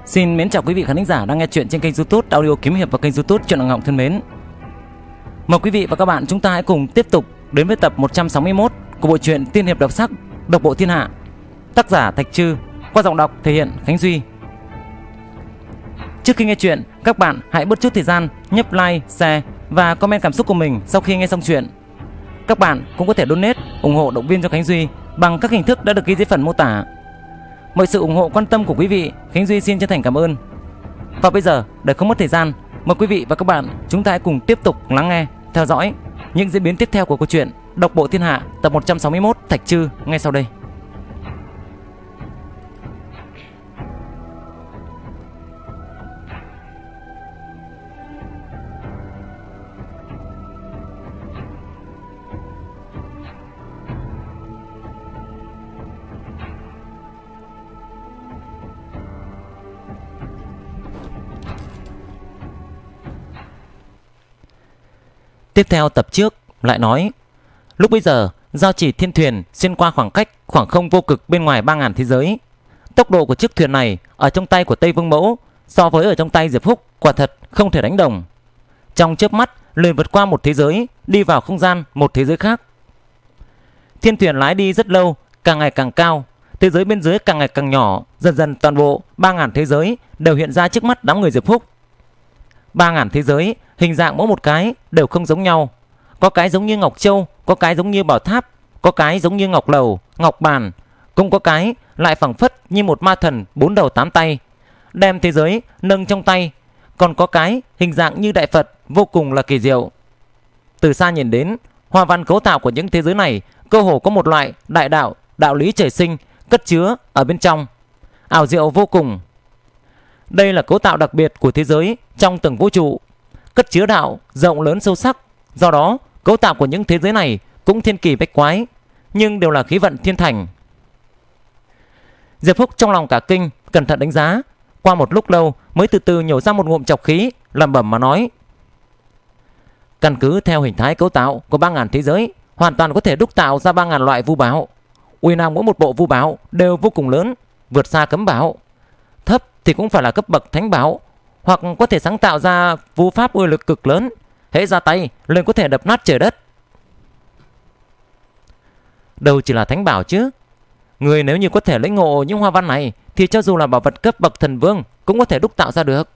Xin mến chào quý vị khán thính giả đang nghe chuyện trên kênh YouTube Audio Kiếm Hiệp và kênh YouTube Truyện Ngọc Ngọc thân mến. Mời quý vị và các bạn chúng ta hãy cùng tiếp tục đến với tập 161 của bộ truyện tiên hiệp độc sắc Độc Bộ Thiên Hạ. Tác giả Thạch Trư, qua giọng đọc thể hiện Khánh Duy. Trước khi nghe chuyện, các bạn hãy bớt chút thời gian nhấp like, share và comment cảm xúc của mình sau khi nghe xong chuyện. Các bạn cũng có thể donate ủng hộ động viên cho Khánh Duy bằng các hình thức đã được ghi dưới phần mô tả. Mọi sự ủng hộ quan tâm của quý vị, Khánh Duy xin chân thành cảm ơn. Và bây giờ, để không mất thời gian, mời quý vị và các bạn chúng ta hãy cùng tiếp tục lắng nghe, theo dõi những diễn biến tiếp theo của câu chuyện Độc Bộ Thiên Hạ tập 161 Thạch Trư ngay sau đây. Tiếp theo tập trước lại nói, lúc bây giờ giao chỉ thiên thuyền xuyên qua khoảng cách khoảng không vô cực bên ngoài 3000 thế giới. Tốc độ của chiếc thuyền này ở trong tay của Tây Vương Mẫu so với ở trong tay Diệp Húc quả thật không thể đánh đồng. Trong chớp mắt liền vượt qua một thế giới, đi vào không gian một thế giới khác. Thiên thuyền lái đi rất lâu, càng ngày càng cao, thế giới bên dưới càng ngày càng nhỏ, dần dần toàn bộ 3000 thế giới đều hiện ra trước mắt đám người Diệp Húc. 3000 thế giới hình dạng mỗi một cái đều không giống nhau. Có cái giống như ngọc châu, có cái giống như bảo tháp, có cái giống như ngọc lầu, ngọc bàn, cũng có cái lại phảng phất như một ma thần 4 đầu 8 tay, đem thế giới nâng trong tay. Còn có cái hình dạng như đại Phật, vô cùng là kỳ diệu. Từ xa nhìn đến, hoa văn cấu tạo của những thế giới này cơ hồ có một loại đại đạo, đạo lý trời sinh cất chứa ở bên trong, ảo diệu vô cùng. Đây là cấu tạo đặc biệt của thế giới trong từng vũ trụ, cất chứa đạo rộng lớn sâu sắc. Do đó cấu tạo của những thế giới này cũng thiên kỳ bách quái, nhưng đều là khí vận thiên thành. Diệp Húc trong lòng cả kinh, cẩn thận đánh giá. Qua một lúc lâu mới từ từ nhổ ra một ngụm trọc khí, lẩm bẩm mà nói, căn cứ theo hình thái cấu tạo của 3000 thế giới, hoàn toàn có thể đúc tạo ra 3000 loại vu bảo. Uy năng mỗi một bộ vu bảo đều vô cùng lớn, vượt xa cấm bảo. Thấp thì cũng phải là cấp bậc thánh bảo, hoặc có thể sáng tạo ra vu pháp uy lực cực lớn, hễ ra tay liền có thể đập nát trời đất. Đâu chỉ là thánh bảo chứ, người nếu như có thể lĩnh ngộ những hoa văn này thì cho dù là bảo vật cấp bậc thần vương cũng có thể đúc tạo ra được.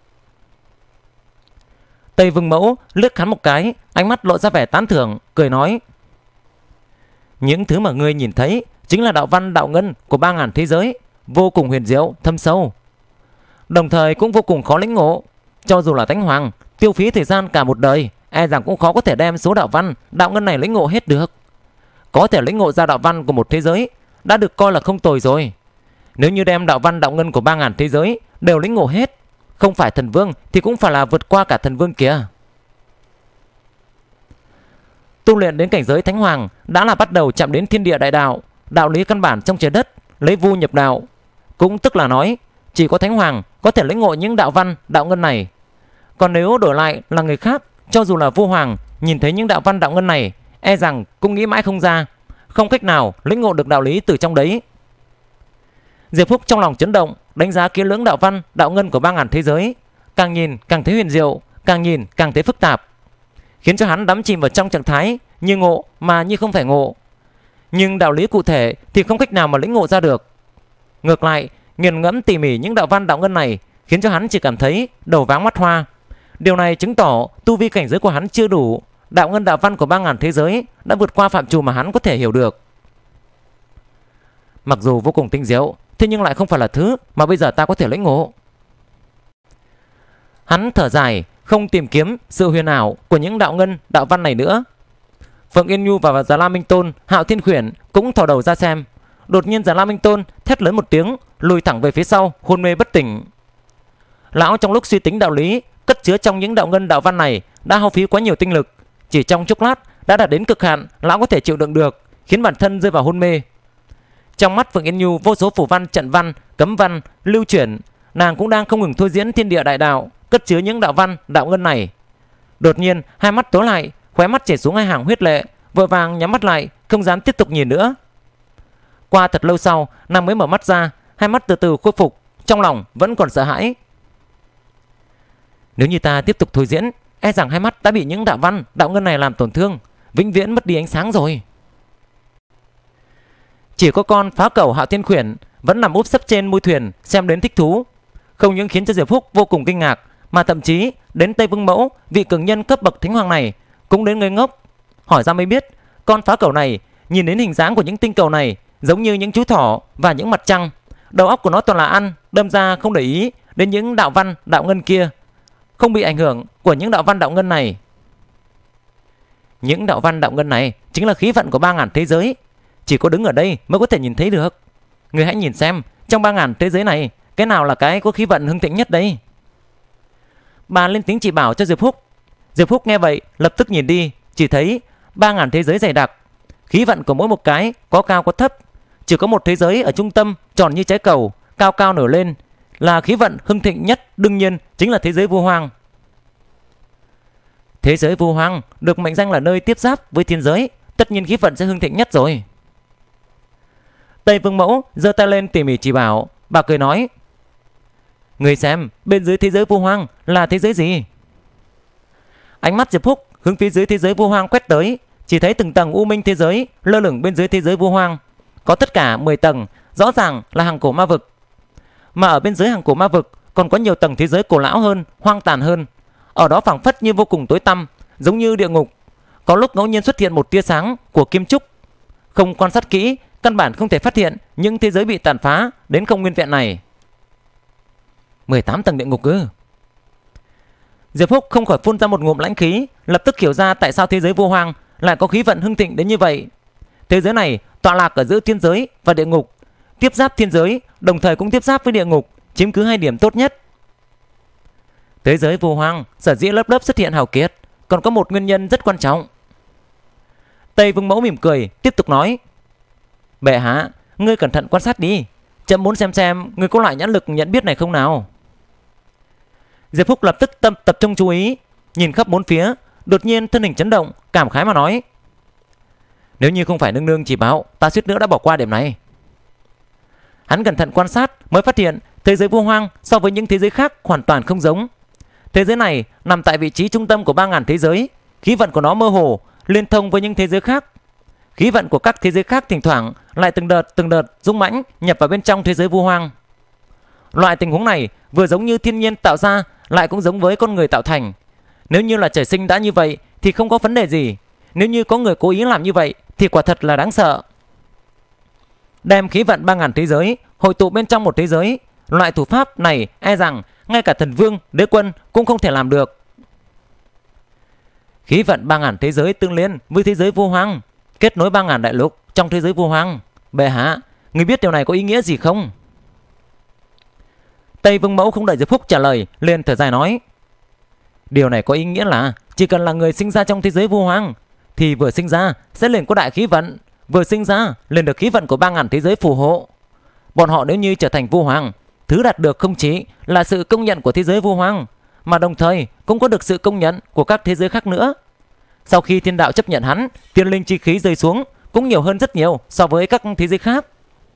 Tây Vương Mẫu liếc hắn một cái, ánh mắt lộ ra vẻ tán thưởng, cười nói, những thứ mà ngươi nhìn thấy chính là đạo văn đạo ngân của 3000 thế giới, vô cùng huyền diệu thâm sâu, đồng thời cũng vô cùng khó lĩnh ngộ. Cho dù là thánh hoàng tiêu phí thời gian cả một đời, e rằng cũng khó có thể đem số đạo văn đạo ngân này lĩnh ngộ hết được. Có thể lĩnh ngộ ra đạo văn của một thế giới đã được coi là không tồi rồi. Nếu như đem đạo văn đạo ngân của 3000 thế giới đều lĩnh ngộ hết, không phải thần vương thì cũng phải là vượt qua cả thần vương kìa. Tu luyện đến cảnh giới thánh hoàng đã là bắt đầu chạm đến thiên địa đại đạo, đạo lý căn bản trong trời đất, lấy vu nhập đạo. Cũng tức là nói chỉ có thánh hoàng có thể lĩnh ngộ những đạo văn đạo ngân này. Còn nếu đổi lại là người khác, cho dù là vua hoàng, nhìn thấy những đạo văn đạo ngân này e rằng cũng nghĩ mãi không ra, không cách nào lĩnh ngộ được đạo lý từ trong đấy. Diệp Húc trong lòng chấn động, đánh giá kỹ lưỡng đạo văn đạo ngân của 3000 thế giới, càng nhìn càng thấy huyền diệu, càng nhìn càng thấy phức tạp, khiến cho hắn đắm chìm vào trong trạng thái như ngộ mà như không phải ngộ. Nhưng đạo lý cụ thể thì không cách nào mà lĩnh ngộ ra được. Ngược lại, nghiền ngẫm tỉ mỉ những đạo văn đạo ngân này khiến cho hắn chỉ cảm thấy đầu váng mắt hoa. Điều này chứng tỏ tu vi cảnh giới của hắn chưa đủ. Đạo ngân đạo văn của 3000 thế giới đã vượt qua phạm trù mà hắn có thể hiểu được. Mặc dù vô cùng tinh diệu, thế nhưng lại không phải là thứ mà bây giờ ta có thể lĩnh ngộ. Hắn thở dài, không tìm kiếm sự huyền ảo của những đạo ngân đạo văn này nữa. Phượng Yên Nhu và Già La Minh Tôn, Hạo Thiên Khuyển cũng thò đầu ra xem. Đột nhiên Già La Minh Tôn thét lớn một tiếng, lùi thẳng về phía sau, hôn mê bất tỉnh. Lão trong lúc suy tính đạo lý cất chứa trong những đạo ngân đạo văn này đã hao phí quá nhiều tinh lực, chỉ trong chốc lát đã đạt đến cực hạn lão có thể chịu đựng được, khiến bản thân rơi vào hôn mê. Trong mắt Phượng Yên Nhu vô số phù văn, trận văn, cấm văn lưu chuyển, nàng cũng đang không ngừng thôi diễn thiên địa đại đạo cất chứa những đạo văn đạo ngân này. Đột nhiên hai mắt tối lại, khóe mắt chảy xuống hai hàng huyết lệ, vội vàng nhắm mắt lại, không dám tiếp tục nhìn nữa. Qua thật lâu sau, nàng mới mở mắt ra, hai mắt từ từ khôi phục, trong lòng vẫn còn sợ hãi, Nếu như ta tiếp tục thôi diễn, e rằng hai mắt đã bị những đạo văn, đạo ngân này làm tổn thương, vĩnh viễn mất đi ánh sáng rồi. Chỉ có con phá cẩu Hạo Thiên Khuyển vẫn nằm úp sấp trên mui thuyền xem đến thích thú, không những khiến cho Diệp Phúc vô cùng kinh ngạc, mà thậm chí đến Tây Vương Mẫu, vị cường nhân cấp bậc thánh hoàng này, cũng đến ngây ngốc. Hỏi ra mới biết, con phá cẩu này nhìn đến hình dáng của những tinh cầu này giống như những chú thỏ và những mặt trăng. Đầu óc của nó toàn là ăn, đâm ra không để ý đến những đạo văn, đạo ngân kia, không bị ảnh hưởng của những đạo văn, đạo ngân này. Những đạo văn, đạo ngân này chính là khí vận của 3000 thế giới, chỉ có đứng ở đây mới có thể nhìn thấy được. Người hãy nhìn xem, trong 3000 thế giới này, cái nào là cái có khí vận hưng thịnh nhất đây? Bà lên tiếng chỉ bảo cho Diệp Phúc. Diệp Phúc nghe vậy lập tức nhìn đi, chỉ thấy 3000 thế giới dày đặc, khí vận của mỗi một cái có cao có thấp, chỉ có một thế giới ở trung tâm tròn như trái cầu, cao cao nổi lên, là khí vận hưng thịnh nhất, đương nhiên chính là thế giới Vu Hoang. Thế giới Vu Hoang được mệnh danh là nơi tiếp giáp với thiên giới, tất nhiên khí vận sẽ hưng thịnh nhất rồi. Tây Vương Mẫu giơ tay lên tỉ mỉ chỉ bảo. Bà cười nói: người xem, bên dưới thế giới Vu Hoang là thế giới gì? Ánh mắt Diệp Phúc hướng phía dưới thế giới Vu Hoang quét tới, chỉ thấy từng tầng u minh thế giới lơ lửng bên dưới thế giới Vu Hoang, có tất cả 10 tầng, rõ ràng là hàng cổ ma vực. Mà ở bên dưới hàng cổ ma vực còn có nhiều tầng thế giới cổ lão hơn, hoang tàn hơn. Ở đó phảng phất như vô cùng tối tăm, giống như địa ngục. Có lúc ngẫu nhiên xuất hiện một tia sáng của kim trúc, không quan sát kỹ căn bản không thể phát hiện những thế giới bị tàn phá đến không nguyên vẹn này. 18 tầng địa ngục ư? Diệp Phúc không khỏi phun ra một ngụm lãnh khí, lập tức hiểu ra tại sao thế giới Vu Hoang lại có khí vận hưng thịnh đến như vậy. Thế giới này tọa lạc ở giữa thiên giới và địa ngục, tiếp giáp thiên giới, đồng thời cũng tiếp giáp với địa ngục, chiếm cứ hai điểm tốt nhất. Thế giới Vu Hoang sở dĩ lớp lớp xuất hiện hào kiệt, còn có một nguyên nhân rất quan trọng. Tây Vương Mẫu mỉm cười tiếp tục nói: bệ hạ, ngươi cẩn thận quan sát đi, chậm muốn xem ngươi có loại nhãn lực nhận biết này không nào. Diệp Phúc lập tức tập trung chú ý, nhìn khắp bốn phía, đột nhiên thân hình chấn động, cảm khái mà nói: nếu như không phải nương nương chỉ bảo, ta suýt nữa đã bỏ qua điểm này. Hắn cẩn thận quan sát mới phát hiện thế giới Vu Hoang so với những thế giới khác hoàn toàn không giống. Thế giới này nằm tại vị trí trung tâm của 3000 thế giới, khí vận của nó mơ hồ liên thông với những thế giới khác. Khí vận của các thế giới khác thỉnh thoảng lại từng đợt dũng mãnh nhập vào bên trong thế giới Vu Hoang. Loại tình huống này vừa giống như thiên nhiên tạo ra, lại cũng giống với con người tạo thành. Nếu như là trời sinh đã như vậy thì không có vấn đề gì, nếu như có người cố ý làm như vậy thì quả thật là đáng sợ. Đem khí vận 3000 thế giới hội tụ bên trong một thế giới, loại thủ pháp này e rằng ngay cả thần vương, đế quân cũng không thể làm được. Khí vận 3000 thế giới tương liên với thế giới Vu Hoang, kết nối 3000 đại lục trong thế giới Vu Hoang. Bệ hạ, người biết điều này có ý nghĩa gì không? Tây Vương Mẫu không đợi Diệp Phúc trả lời, liền thở dài nói: điều này có ý nghĩa là chỉ cần là người sinh ra trong thế giới Vu Hoang thì vừa sinh ra sẽ liền có đại khí vận, vừa sinh ra liền được khí vận của 3000 thế giới phù hộ. Bọn họ nếu như trở thành Vu Hoàng, thứ đạt được không chỉ là sự công nhận của thế giới Vu Hoang, mà đồng thời cũng có được sự công nhận của các thế giới khác nữa. Sau khi thiên đạo chấp nhận hắn, tiên linh chi khí rơi xuống cũng nhiều hơn rất nhiều so với các thế giới khác.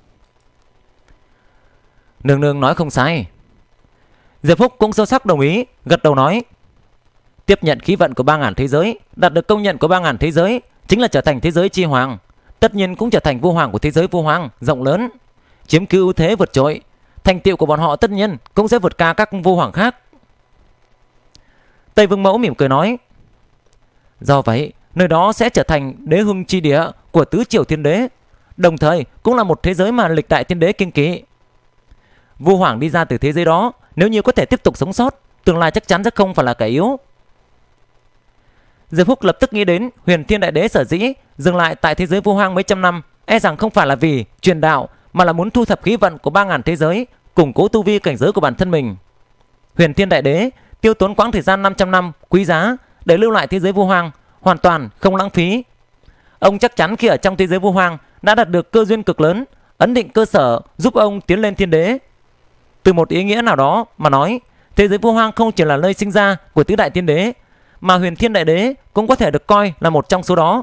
Nương nương nói không sai. Diệp Phúc cũng sâu sắc đồng ý, gật đầu nói: tiếp nhận khí vận của 3000 thế giới, đạt được công nhận của 3000 thế giới, chính là trở thành thế giới chi hoàng, tất nhiên cũng trở thành Vu Hoàng của thế giới Vu Hoang rộng lớn, chiếm cứ ưu thế vượt trội. Thành tựu của bọn họ tất nhiên cũng sẽ vượt qua các Vu Hoàng khác. Tây Vương Mẫu mỉm cười nói: do vậy nơi đó sẽ trở thành đế hưng chi địa của tứ triều thiên đế, đồng thời cũng là một thế giới mà lịch đại thiên đế kiêng kỵ. Vu Hoàng đi ra từ thế giới đó, nếu như có thể tiếp tục sống sót, tương lai chắc chắn sẽ không phải là kẻ yếu. Diệp Phúc lập tức nghĩ đến Huyền Thiên Đại Đế sở dĩ dừng lại tại thế giới Vu Hoang mấy trăm năm, e rằng không phải là vì truyền đạo, mà là muốn thu thập khí vận của 3000 thế giới, củng cố tu vi cảnh giới của bản thân mình. Huyền Thiên Đại Đế tiêu tốn quãng thời gian 500 năm quý giá để lưu lại thế giới Vu Hoang, hoàn toàn không lãng phí. Ông chắc chắn khi ở trong thế giới Vu Hoang đã đạt được cơ duyên cực lớn, ấn định cơ sở giúp ông tiến lên thiên đế. Từ một ý nghĩa nào đó mà nói, thế giới Vu Hoang không chỉ là nơi sinh ra của tứ đại thiên đế, mà Huyền Thiên Đại Đế cũng có thể được coi là một trong số đó.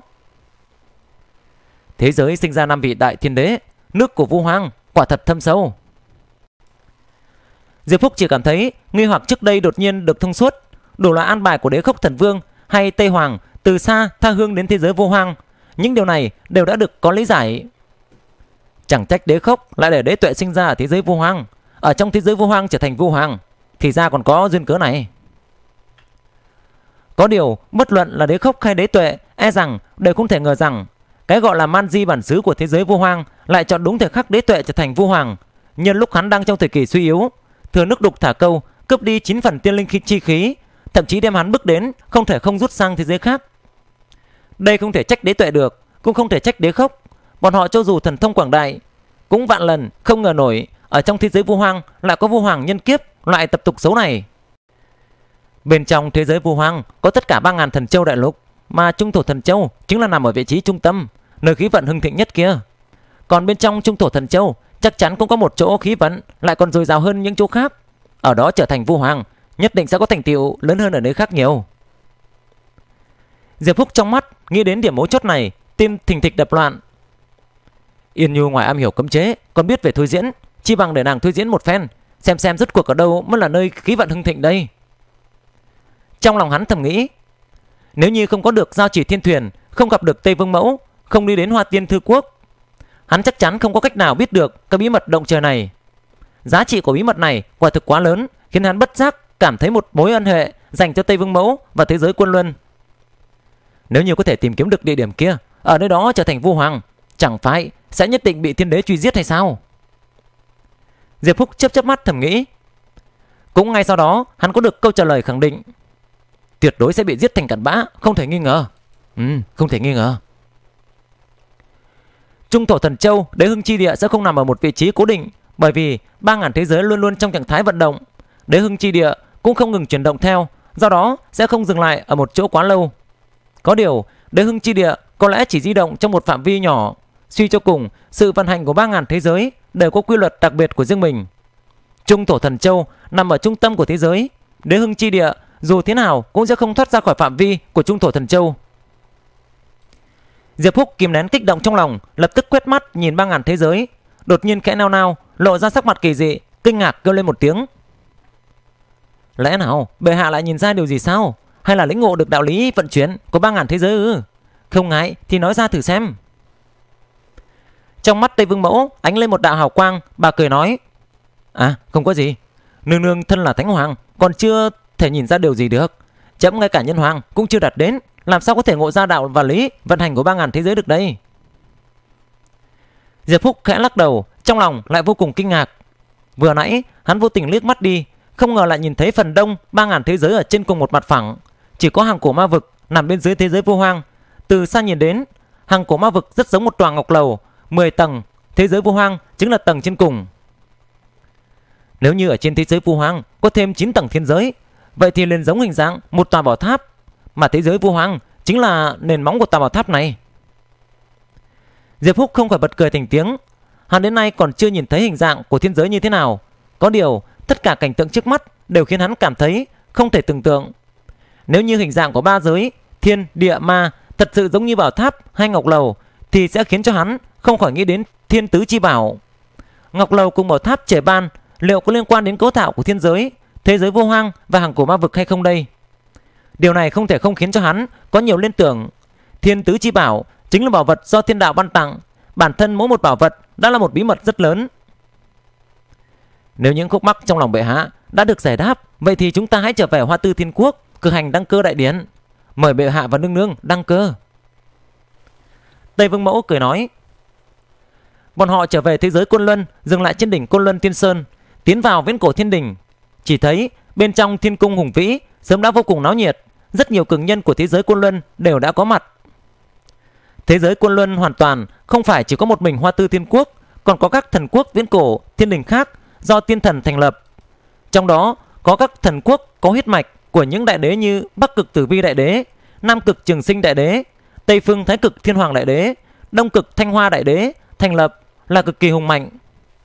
Thế giới sinh ra 5 vị đại thiên đế, nước của Vu Hoang quả thật thâm sâu. Diệp Phúc chỉ cảm thấy nghi hoặc trước đây đột nhiên được thông suốt, đủ loại an bài của Đế Khốc Thần Vương hay Tây Hoàng từ xa tha hương đến thế giới vô hoang. Những điều này đều đã được có lý giải. Chẳng trách Đế Khốc lại để Đế Tuệ sinh ra ở thế giới vô hoang, ở trong thế giới vô hoang trở thành vô hoàng, thì ra còn có duyên cớ này. Có điều bất luận là Đế Khốc hay Đế Tuệ e rằng đều không thể ngờ rằng cái gọi là man di bản xứ của thế giới vô hoang lại chọn đúng thời khắc Đế Tuệ trở thành vô hoàng, nhân lúc hắn đang trong thời kỳ suy yếu, thừa nước đục thả câu, cướp đi 9 phần tiên linh chi khí, thậm chí đem hắn bước đến không thể không rút sang thế giới khác. Đây không thể trách Đế Tuệ được, cũng không thể trách Đế Khốc. Bọn họ cho dù thần thông quảng đại, cũng vạn lần không ngờ nổi ở trong thế giới vô hoang lại có vô hoàng nhân kiếp loại tập tục xấu này. Bên trong thế giới vô hoang có tất cả 3000 thần châu đại lục, mà Trung Thổ Thần Châu chính là nằm ở vị trí trung tâm, nơi khí vận hưng thịnh nhất kia. Còn bên trong Trung Thổ Thần Châu chắc chắn cũng có một chỗ khí vận lại còn dồi dào hơn những chỗ khác. Ở đó trở thành vô hoàng nhất định sẽ có thành tựu lớn hơn ở nơi khác nhiều. Diệp Phúc trong mắt nghĩ đến điểm mấu chốt này, tim thình thịch đập loạn. Yên Nhu ngoài am hiểu cấm chế còn biết về thôi diễn, chi bằng để nàng thôi diễn một phen, xem rốt cuộc ở đâu mới là nơi khí vận hưng thịnh đây. Trong lòng hắn thầm nghĩ, nếu như không có được giao chỉ thiên thuyền, không gặp được Tây Vương Mẫu, không đi đến Hoa Tiên Thư Quốc, hắn chắc chắn không có cách nào biết được cái bí mật động trời này. Giá trị của bí mật này quả thực quá lớn, khiến hắn bất giác cảm thấy một mối ân hệ dành cho Tây Vương Mẫu và thế giới Quân Luân. Nếu như có thể tìm kiếm được địa điểm kia, ở nơi đó trở thành vô hoàng, chẳng phải sẽ nhất định bị thiên đế truy giết hay sao? Diệp Phúc chớp mắt thầm nghĩ. Cũng ngay sau đó hắn có được câu trả lời khẳng định, tuyệt đối sẽ bị giết thành cặn bã, không thể nghi ngờ. Không thể nghi ngờ. Trung Thổ Thần Châu, Đế Hưng Chi Địa sẽ không nằm ở một vị trí cố định, bởi vì 3000 thế giới luôn luôn trong trạng thái vận động. Đế Hưng Chi Địa cũng không ngừng chuyển động theo, do đó sẽ không dừng lại ở một chỗ quá lâu. Có điều Đế Hưng Chi Địa có lẽ chỉ di động trong một phạm vi nhỏ. Suy cho cùng, sự vận hành của 3000 thế giới đều có quy luật đặc biệt của riêng mình. Trung Thổ Thần Châu nằm ở trung tâm của thế giới, Đế Hưng Chi Địa dù thế nào cũng sẽ không thoát ra khỏi phạm vi của Trung Thổ Thần Châu. Diệp Phúc kìm nén kích động trong lòng, lập tức quét mắt nhìn 3000 thế giới, đột nhiên khẽ nao nao, lộ ra sắc mặt kỳ dị, kinh ngạc kêu lên một tiếng. Lẽ nào bệ hạ lại nhìn ra điều gì sao? Hay là lĩnh ngộ được đạo lý vận chuyển của 3000 thế giới ư? Không ngại thì nói ra thử xem. Trong mắt Tây Vương Mẫu ánh lên một đạo hào quang, bà cười nói: À, không có gì. Nương nương thân là thánh hoàng, còn chưa thể nhìn ra điều gì được. Chấm ngay cả nhân hoàng cũng chưa đạt đến, làm sao có thể ngộ ra đạo và lý vận hành của 3000 thế giới được đây? Diệp Phúc khẽ lắc đầu, trong lòng lại vô cùng kinh ngạc. Vừa nãy hắn vô tình liếc mắt đi, không ngờ lại nhìn thấy phần đông 3000 thế giới ở trên cùng một mặt phẳng, chỉ có hàng cổ ma vực nằm bên dưới thế giới vô hoang. Từ xa nhìn đến, hàng cổ ma vực rất giống một tòa ngọc lầu 10 tầng, thế giới vô hoang chính là tầng trên cùng. Nếu như ở trên thế giới vô hoang có thêm 9 tầng thiên giới, vậy thì liền giống hình dạng một tòa bảo tháp, mà thế giới vô hoang chính là nền móng của tòa bảo tháp này. Diệp Phúc không khỏi bật cười thành tiếng. Hắn đến nay còn chưa nhìn thấy hình dạng của thiên giới như thế nào. Có điều tất cả cảnh tượng trước mắt đều khiến hắn cảm thấy không thể tưởng tượng. Nếu như hình dạng của 3 giới thiên, địa, ma thật sự giống như bảo tháp hay ngọc lầu, thì sẽ khiến cho hắn không khỏi nghĩ đến thiên tứ chi bảo. Ngọc lầu cùng bảo tháp trẻ ban liệu có liên quan đến cấu tạo của thiên giới, thế giới vô hoang và hàng cổ ma vực hay không đây? Điều này không thể không khiến cho hắn có nhiều liên tưởng. Thiên tứ chi bảo chính là bảo vật do thiên đạo ban tặng, bản thân mỗi một bảo vật đã là một bí mật rất lớn. Nếu những khúc mắc trong lòng bệ hạ đã được giải đáp, vậy thì chúng ta hãy trở về Hoa Tư Thiên Quốc, cử hành đăng cơ đại điển, mời bệ hạ và nương nương đăng cơ. Tây Vương Mẫu cười nói. Bọn họ trở về thế giới Côn Luân, dừng lại trên đỉnh Côn Luân Tiên Sơn, tiến vào Viễn Cổ Thiên Đình. Chỉ thấy bên trong thiên cung hùng vĩ sớm đã vô cùng náo nhiệt, rất nhiều cường nhân của thế giới Côn Luân đều đã có mặt. Thế giới Côn Luân hoàn toàn không phải chỉ có một mình Hoa Tư Thiên Quốc, còn có các thần quốc viễn cổ thiên đình khác do tiên thần thành lập. Trong đó có các thần quốc có huyết mạch của những đại đế như Bắc Cực Tử Vi Đại Đế, Nam Cực Trường Sinh Đại Đế, Tây Phương Thái Cực Thiên Hoàng Đại Đế, Đông Cực Thanh Hoa Đại Đế thành lập là cực kỳ hùng mạnh.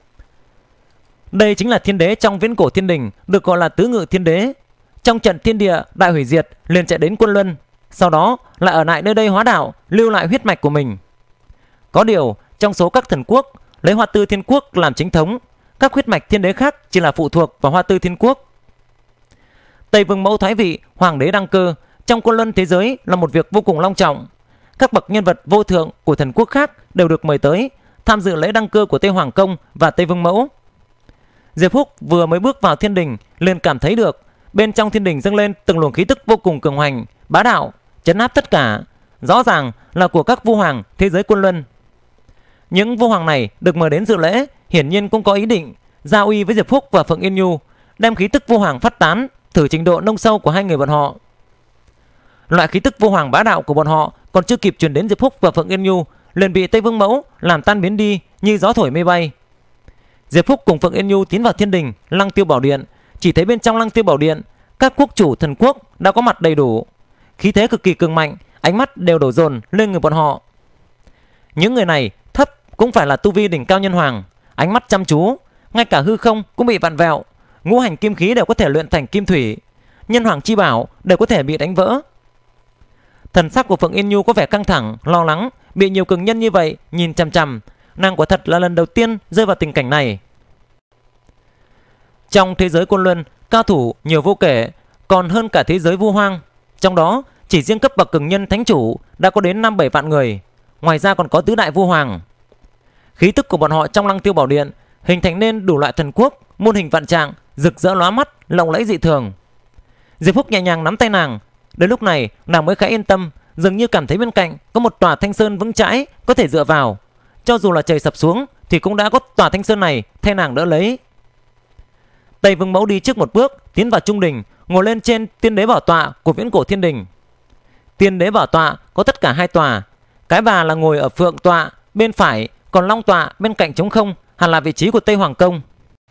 Đây chính là thiên đế trong viễn cổ thiên đình, được gọi là tứ ngự thiên đế. Trong trận thiên địa đại hủy diệt liền chạy đến Quân Luân, sau đó lại ở lại nơi đây hóa đạo, lưu lại huyết mạch của mình. Có điều trong số các thần quốc, lấy Hoa Tư Thiên Quốc làm chính thống, các huyết mạch thiên đế khác chỉ là phụ thuộc vào Hoa Tư Thiên Quốc. Tây Vương Mẫu thoái vị, hoàng đế đăng cơ trong quân luân thế giới là một việc vô cùng long trọng. Các bậc nhân vật vô thượng của thần quốc khác đều được mời tới tham dự lễ đăng cơ của Tây Hoàng Công và Tây Vương Mẫu. Diệp Húc vừa mới bước vào thiên đình liền cảm thấy được bên trong thiên đình dâng lên từng luồng khí tức vô cùng cường hoành, bá đạo, trấn áp tất cả, rõ ràng là của các vua hoàng thế giới quân luân. Những vua hoàng này được mời đến dự lễ hiển nhiên cũng có ý định giao uy với Diệp Húc và Phượng Yên Nhu, đem khí tức vua hoàng phát tán, thử trình độ nông sâu của hai người bọn họ. Loại khí tức vua hoàng bá đạo của bọn họ còn chưa kịp truyền đến Diệp Húc và Phượng Yên Nhu liền bị Tây Vương Mẫu làm tan biến đi như gió thổi mây bay. Diệp Húc cùng Phượng Yên Nhu tiến vào thiên đình Lăng Tiêu Bảo Điện, chỉ thấy bên trong Lăng Tiêu Bảo Điện các quốc chủ thần quốc đã có mặt đầy đủ, khí thế cực kỳ cường mạnh, ánh mắt đều đổ dồn lên người bọn họ. Những người này thấp cũng phải là tu vi đỉnh cao nhân hoàng, ánh mắt chăm chú, ngay cả hư không cũng bị vặn vẹo, ngũ hành kim khí đều có thể luyện thành kim thủy, nhân hoàng chi bảo đều có thể bị đánh vỡ. Thần sắc của Phượng Yên Nhu có vẻ căng thẳng, lo lắng, bị nhiều cường nhân như vậy nhìn chằm chằm, nàng quả thật là lần đầu tiên rơi vào tình cảnh này. Trong thế giới quân luân, cao thủ nhiều vô kể, còn hơn cả thế giới vu hoang. Trong đó, chỉ riêng cấp bậc cường nhân thánh chủ đã có đến 5-7 vạn người, ngoài ra còn có tứ đại vu hoàng. Khí tức của bọn họ trong Lăng Tiêu Bảo Điện hình thành nên đủ loại thần quốc, muôn hình vạn trạng, rực rỡ lóa mắt, lộng lẫy dị thường. Diệp Húc nhẹ nhàng nắm tay nàng, đến lúc này nàng mới khá yên tâm, dường như cảm thấy bên cạnh có một tòa thanh sơn vững chãi có thể dựa vào, cho dù là trời sập xuống thì cũng đã có tòa thanh sơn này thay nàng đỡ lấy. Tây Vương Mẫu đi trước một bước tiến vào trung đình, ngồi lên trên tiên đế bảo tọa của viễn cổ thiên đình. Tiên đế bảo tọa có tất cả 2 tòa, cái bà là ngồi ở phượng tọa bên phải, còn long tọa bên cạnh trống không, hẳn là vị trí của Tây Hoàng Công.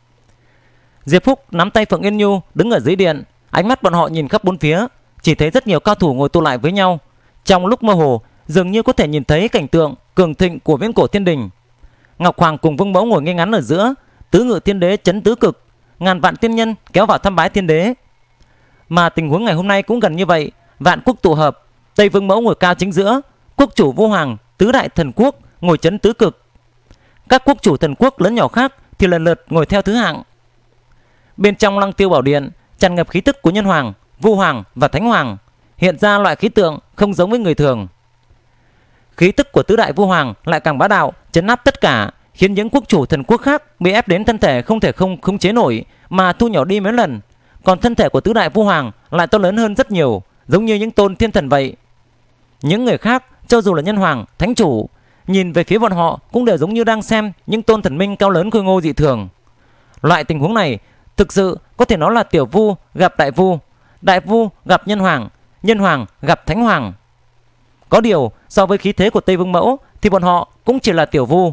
Diệp Húc nắm tay Phượng Yên Nhu đứng ở dưới điện, ánh mắt bọn họ nhìn khắp bốn phía, chỉ thấy rất nhiều cao thủ ngồi tụ lại với nhau. Trong lúc mơ hồ, dường như có thể nhìn thấy cảnh tượng cường thịnh của viễn cổ thiên đình. Ngọc Hoàng cùng Vương Mẫu ngồi ngay ngắn ở giữa, tứ ngự thiên đế chấn tứ cực, ngàn vạn tiên nhân kéo vào thăm bái thiên đế. Mà tình huống ngày hôm nay cũng gần như vậy, vạn quốc tụ hợp, Tây Vương Mẫu ngồi cao chính giữa, quốc chủ vô hoàng, tứ đại thần quốc ngồi chấn tứ cực. Các quốc chủ thần quốc lớn nhỏ khác thì lần lượt ngồi theo thứ hạng. Bên trong Lăng Tiêu Bảo Điện tràn ngập khí tức của nhân hoàng, vu hoàng và thánh hoàng, hiện ra loại khí tượng không giống với người thường. Khí tức của tứ đại vu hoàng lại càng bá đạo, chấn áp tất cả, khiến những quốc chủ thần quốc khác bị ép đến thân thể không thể không khống chế nổi mà thu nhỏ đi mấy lần. Còn thân thể của tứ đại vu hoàng lại to lớn hơn rất nhiều, giống như những tôn thiên thần vậy. Những người khác, cho dù là nhân hoàng, thánh chủ, nhìn về phía bọn họ cũng đều giống như đang xem những tôn thần minh cao lớn khôi ngô dị thường. Loại tình huống này thực sự có thể nói là tiểu vu gặp đại vu gặp nhân hoàng gặp thánh hoàng. Có điều so với khí thế của Tây Vương Mẫu thì bọn họ cũng chỉ là tiểu vu.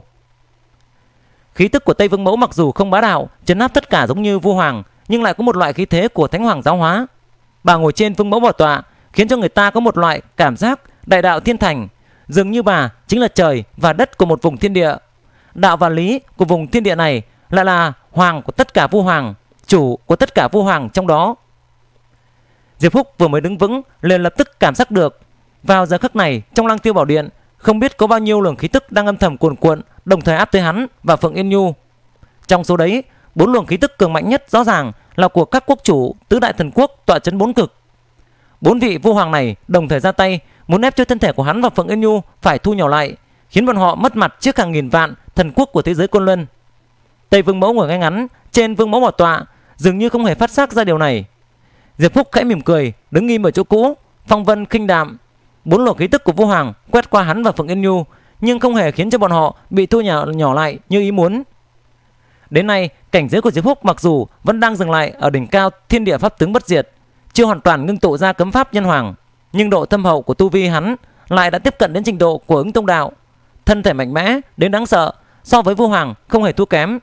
Khí tức của Tây Vương Mẫu mặc dù không bá đạo, trấn áp tất cả giống như vu hoàng, nhưng lại có một loại khí thế của thánh hoàng giáo hóa. Bà ngồi trên Vương Mẫu bảo tọa khiến cho người ta có một loại cảm giác đại đạo thiên thành, dường như bà chính là trời và đất của một vùng thiên địa. Đạo và lý của vùng thiên địa này lại là hoàng của tất cả vu hoàng, chủ của tất cả vu hoàng trong đó. Diệp Húc vừa mới đứng vững liền lập tức cảm giác được, vào giờ khắc này trong Lăng Tiêu Bảo Điện không biết có bao nhiêu luồng khí tức đang âm thầm cuồn cuộn đồng thời áp tới hắn và Phượng Yên Nhu. Trong số đấy, 4 luồng khí tức cường mạnh nhất rõ ràng là của các quốc chủ tứ đại thần quốc tọa trấn 4 cực. 4 vị vu hoàng này đồng thời ra tay muốn ép cho thân thể của hắn và Phượng Yên Nhu phải thu nhỏ lại, khiến bọn họ mất mặt trước hàng nghìn vạn thần quốc của thế giới quân luân. Tây Vương Mẫu ngồi ngay ngắn trên Vương Mẫu bảo tọa, dường như không hề phát giác ra điều này. Diệp Húc khẽ mỉm cười, đứng im ở chỗ cũ, phong vân khinh đạm. 4 luồng khí tức của vu hoàng quét qua hắn và Phượng Yên Nhu, nhưng không hề khiến cho bọn họ bị thu nhỏ lại như ý muốn. Đến nay, cảnh giới của Diệp Húc mặc dù vẫn đang dừng lại ở đỉnh cao thiên địa pháp tướng bất diệt, chưa hoàn toàn ngưng tụ ra cấm pháp nhân hoàng, nhưng độ thâm hậu của tu vi hắn lại đã tiếp cận đến trình độ của Ứng Tông đạo, thân thể mạnh mẽ đến đáng sợ, so với vu hoàng không hề thua kém.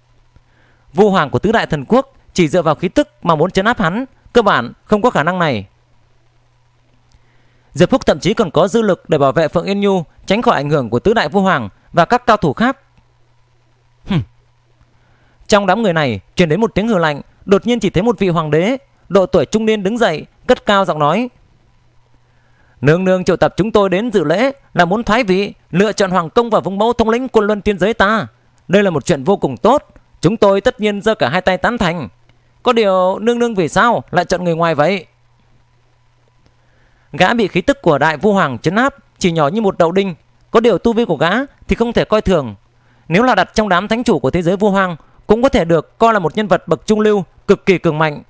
Vu hoàng của tứ đại thần quốc chỉ dựa vào khí tức mà muốn trấn áp hắn, cơ bản không có khả năng này. Diệp Húc thậm chí còn có dư lực để bảo vệ Phượng Yên Nhu tránh khỏi ảnh hưởng của tứ đại vu hoàng và các cao thủ khác. Trong đám người này truyền đến một tiếng hừ lạnh, đột nhiên chỉ thấy một vị hoàng đế độ tuổi trung niên đứng dậy, cất cao giọng nói: Nương nương triệu tập chúng tôi đến dự lễ là muốn thoái vị, lựa chọn Hoàng Công và Vương Mẫu thống lĩnh quân luân tiên giới ta. Đây là một chuyện vô cùng tốt, chúng tôi tất nhiên giơ cả hai tay tán thành. Có điều nương nương vì sao lại chọn người ngoài vậy? Gã bị khí tức của đại vu hoàng trấn áp, chỉ nhỏ như một đậu đinh. Có điều tu vi của gã thì không thể coi thường. Nếu là đặt trong đám thánh chủ của thế giới vu hoang, cũng có thể được coi là một nhân vật bậc trung lưu, cực kỳ cường mạnh.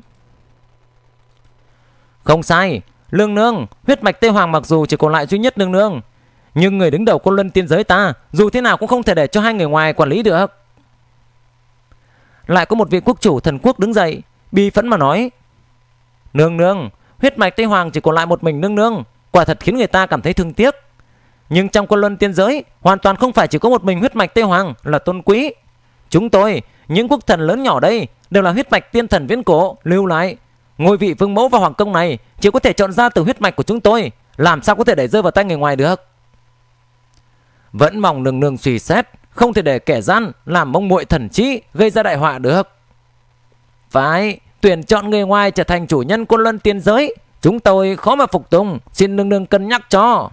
Không sai, nương nương, huyết mạch Tây Hoàng mặc dù chỉ còn lại duy nhất nương nương, nhưng người đứng đầu Côn Luân tiên giới ta dù thế nào cũng không thể để cho hai người ngoài quản lý được. Lại có một vị quốc chủ thần quốc đứng dậy, bi phẫn mà nói: Nương nương, huyết mạch Tây Hoàng chỉ còn lại một mình nương nương, quả thật khiến người ta cảm thấy thương tiếc. Nhưng trong Côn Luân tiên giới hoàn toàn không phải chỉ có một mình huyết mạch Tây Hoàng là tôn quý. Chúng tôi, những quốc thần lớn nhỏ đây, đều là huyết mạch tiên thần viễn cổ lưu lại. Ngôi vị vương mẫu và hoàng công này chỉ có thể chọn ra từ huyết mạch của chúng tôi, làm sao có thể để rơi vào tay người ngoài được. Vẫn mong nương nương suy xét, không thể để kẻ gian làm mông muội thần trí, gây ra đại họa được. Phải tuyển chọn người ngoài trở thành chủ nhân Côn Luân tiên giới, chúng tôi khó mà phục tùng, xin nương nương cân nhắc cho.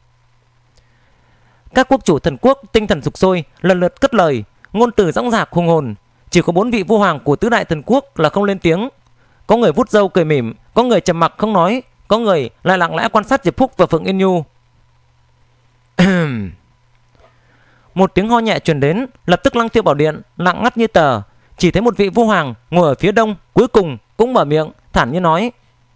Các quốc chủ thần quốc tinh thần sục sôi lần lượt cất lời, ngôn từ dõng dạc hùng hồn. Chỉ có 4 vị vua hoàng của tứ đại thần quốc là không lên tiếng. Có người vút râu cười mỉm, có người trầm mặc không nói, có người lại lặng lẽ quan sát Diệp Phúc và Phượng Yên Nhu. Một tiếng ho nhẹ truyền đến, lập tức Lăng Tiêu Bảo Điện lặng ngắt như tờ. Chỉ thấy một vị vua hoàng ngồi ở phía đông, cuối cùng cũng mở miệng thản nhiên nói: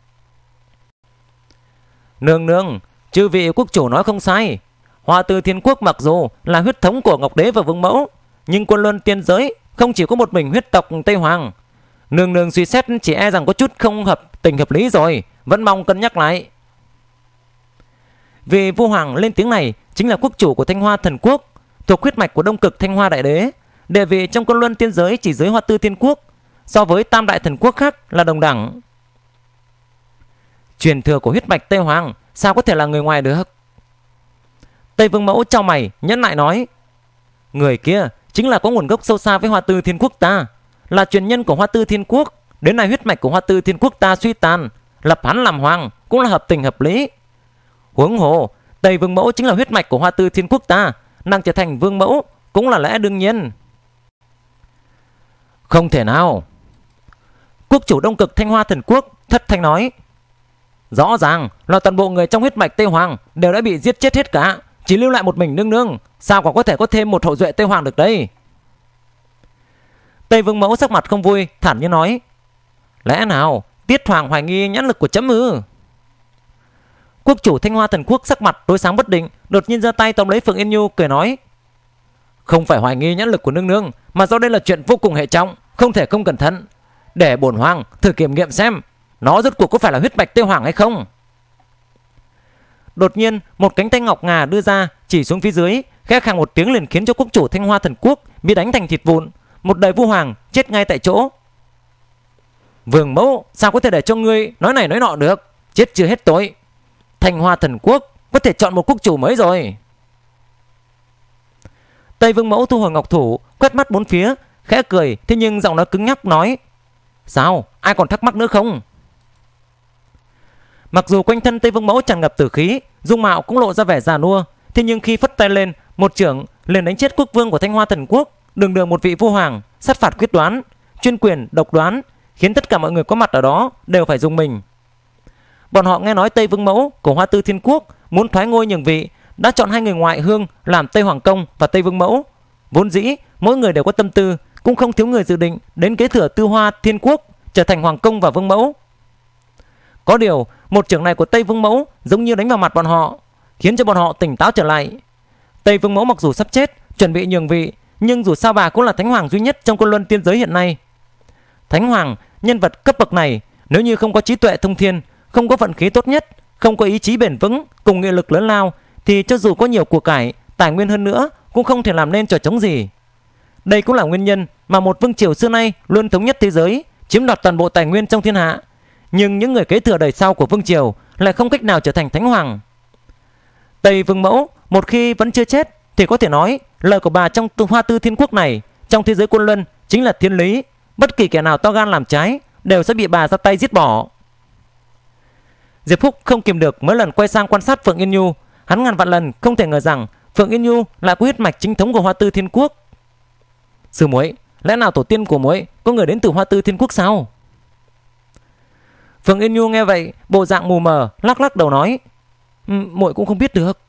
Nương nương, chư vị quốc chủ nói không sai. Hoa Tư Thiên Quốc mặc dù là huyết thống của Ngọc Đế và Vương Mẫu, nhưng Côn Luân tiên giới không chỉ có một mình huyết tộc Tây Hoàng. Nương nương suy xét chỉ e rằng có chút không hợp tình hợp lý rồi, vẫn mong cân nhắc lại. Vì vua hoàng lên tiếng này chính là quốc chủ của Thanh Hoa Thần Quốc, thuộc huyết mạch của Đông Cực Thanh Hoa Đại Đế. Địa vị trong Côn Luân tiên giới chỉ dưới Hoa Tư Thiên Quốc, so với tam đại thần quốc khác là đồng đẳng. Truyền thừa của huyết mạch Tây Hoàng sao có thể là người ngoài được? Tây Vương Mẫu chau mày nhẫn nại nói: Người kia chính là có nguồn gốc sâu xa với Hoa Tư Thiên Quốc ta, là truyền nhân của Hoa Tư Thiên Quốc. Đến nay huyết mạch của Hoa Tư Thiên Quốc ta suy tàn, lập hắn làm hoàng cũng là hợp tình hợp lý. Huống hồ Tây Vương Mẫu chính là huyết mạch của Hoa Tư Thiên Quốc ta, nàng trở thành vương mẫu cũng là lẽ đương nhiên. Không thể nào. Quốc chủ Đông Cực Thanh Hoa Thần Quốc thất thanh nói: Rõ ràng là toàn bộ người trong huyết mạch Tây Hoàng đều đã bị giết chết hết cả, chỉ lưu lại một mình nương nương, sao còn có thể có thêm một hậu duệ Tây Hoàng được đây? Tây Vương Mẫu sắc mặt không vui, thản nhiên nói: Lẽ nào Tiết Hoàng hoài nghi nhãn lực của chấm ư? Quốc chủ Thanh Hoa Thần Quốc sắc mặt tối sáng bất định, đột nhiên giơ tay tóm lấy Phượng Yên Nhu cười nói: Không phải hoài nghi nhãn lực của nương nương, mà do đây là chuyện vô cùng hệ trọng, không thể không cẩn thận. Để bổn hoàng thử kiểm nghiệm xem nó rốt cuộc có phải là huyết mạch Tây Hoàng hay không. Đột nhiên một cánh tay ngọc ngà đưa ra, chỉ xuống phía dưới, khẽ khàng một tiếng liền khiến cho quốc chủ Thanh Hoa Thần Quốc bị đánh thành thịt vụn, một đời vua hoàng chết ngay tại chỗ. Vương mẫu, sao có thể để cho ngươi nói này nói nọ được? Chết chưa hết tội. Thanh Hoa Thần Quốc có thể chọn một quốc chủ mới rồi. Tây Vương Mẫu thu hồi ngọc thủ, quét mắt bốn phía, khẽ cười, thế nhưng giọng nói cứng nhắc nói: Sao, ai còn thắc mắc nữa không? Mặc dù quanh thân Tây Vương Mẫu tràn ngập tử khí, dung mạo cũng lộ ra vẻ già nua, thế nhưng khi phất tay lên, một chưởng liền đánh chết quốc vương của Thanh Hoa Thần Quốc, đường đường một vị vua hoàng, sát phạt quyết đoán, chuyên quyền độc đoán, khiến tất cả mọi người có mặt ở đó đều phải rùng mình. Bọn họ nghe nói Tây Vương Mẫu của Hoa Tư Thiên Quốc muốn thoái ngôi nhường vị, đã chọn hai người ngoại hương làm Tây Hoàng Công và Tây Vương Mẫu. Vốn dĩ mỗi người đều có tâm tư, cũng không thiếu người dự định đến kế thừa Tư Hoa Thiên Quốc, trở thành Hoàng Công và Vương Mẫu. Có điều một chưởng này của Tây Vương Mẫu giống như đánh vào mặt bọn họ, khiến cho bọn họ tỉnh táo trở lại. Tây Vương Mẫu mặc dù sắp chết, chuẩn bị nhường vị, nhưng dù sao bà cũng là thánh hoàng duy nhất trong Côn Luân tiên giới hiện nay. Thánh hoàng, nhân vật cấp bậc này, nếu như không có trí tuệ thông thiên, không có vận khí tốt nhất, không có ý chí bền vững cùng nghị lực lớn lao, thì cho dù có nhiều của cải, tài nguyên hơn nữa cũng không thể làm nên trò trống gì. Đây cũng là nguyên nhân mà một vương triều xưa nay luôn thống nhất thế giới, chiếm đoạt toàn bộ tài nguyên trong thiên hạ. Nhưng những người kế thừa đời sau của vương triều lại không cách nào trở thành thánh hoàng. Tây Vương Mẫu một khi vẫn chưa chết thì có thể nói lời của bà trong Hoa Tư Thiên Quốc này, trong thế giới Côn Luân chính là thiên lý. Bất kỳ kẻ nào to gan làm trái đều sẽ bị bà ra tay giết bỏ. Diệp Phúc không kìm được mấy lần quay sang quan sát Phượng Yên Nhu. Hắn ngàn vạn lần không thể ngờ rằng Phượng Yên Nhu lại có huyết mạch chính thống của Hoa Tư Thiên Quốc. Sư muội, lẽ nào tổ tiên của muội có người đến từ Hoa Tư Thiên Quốc sao? Phượng Yên Nhu nghe vậy, bộ dạng mù mờ, lắc lắc đầu nói: muội cũng không biết được.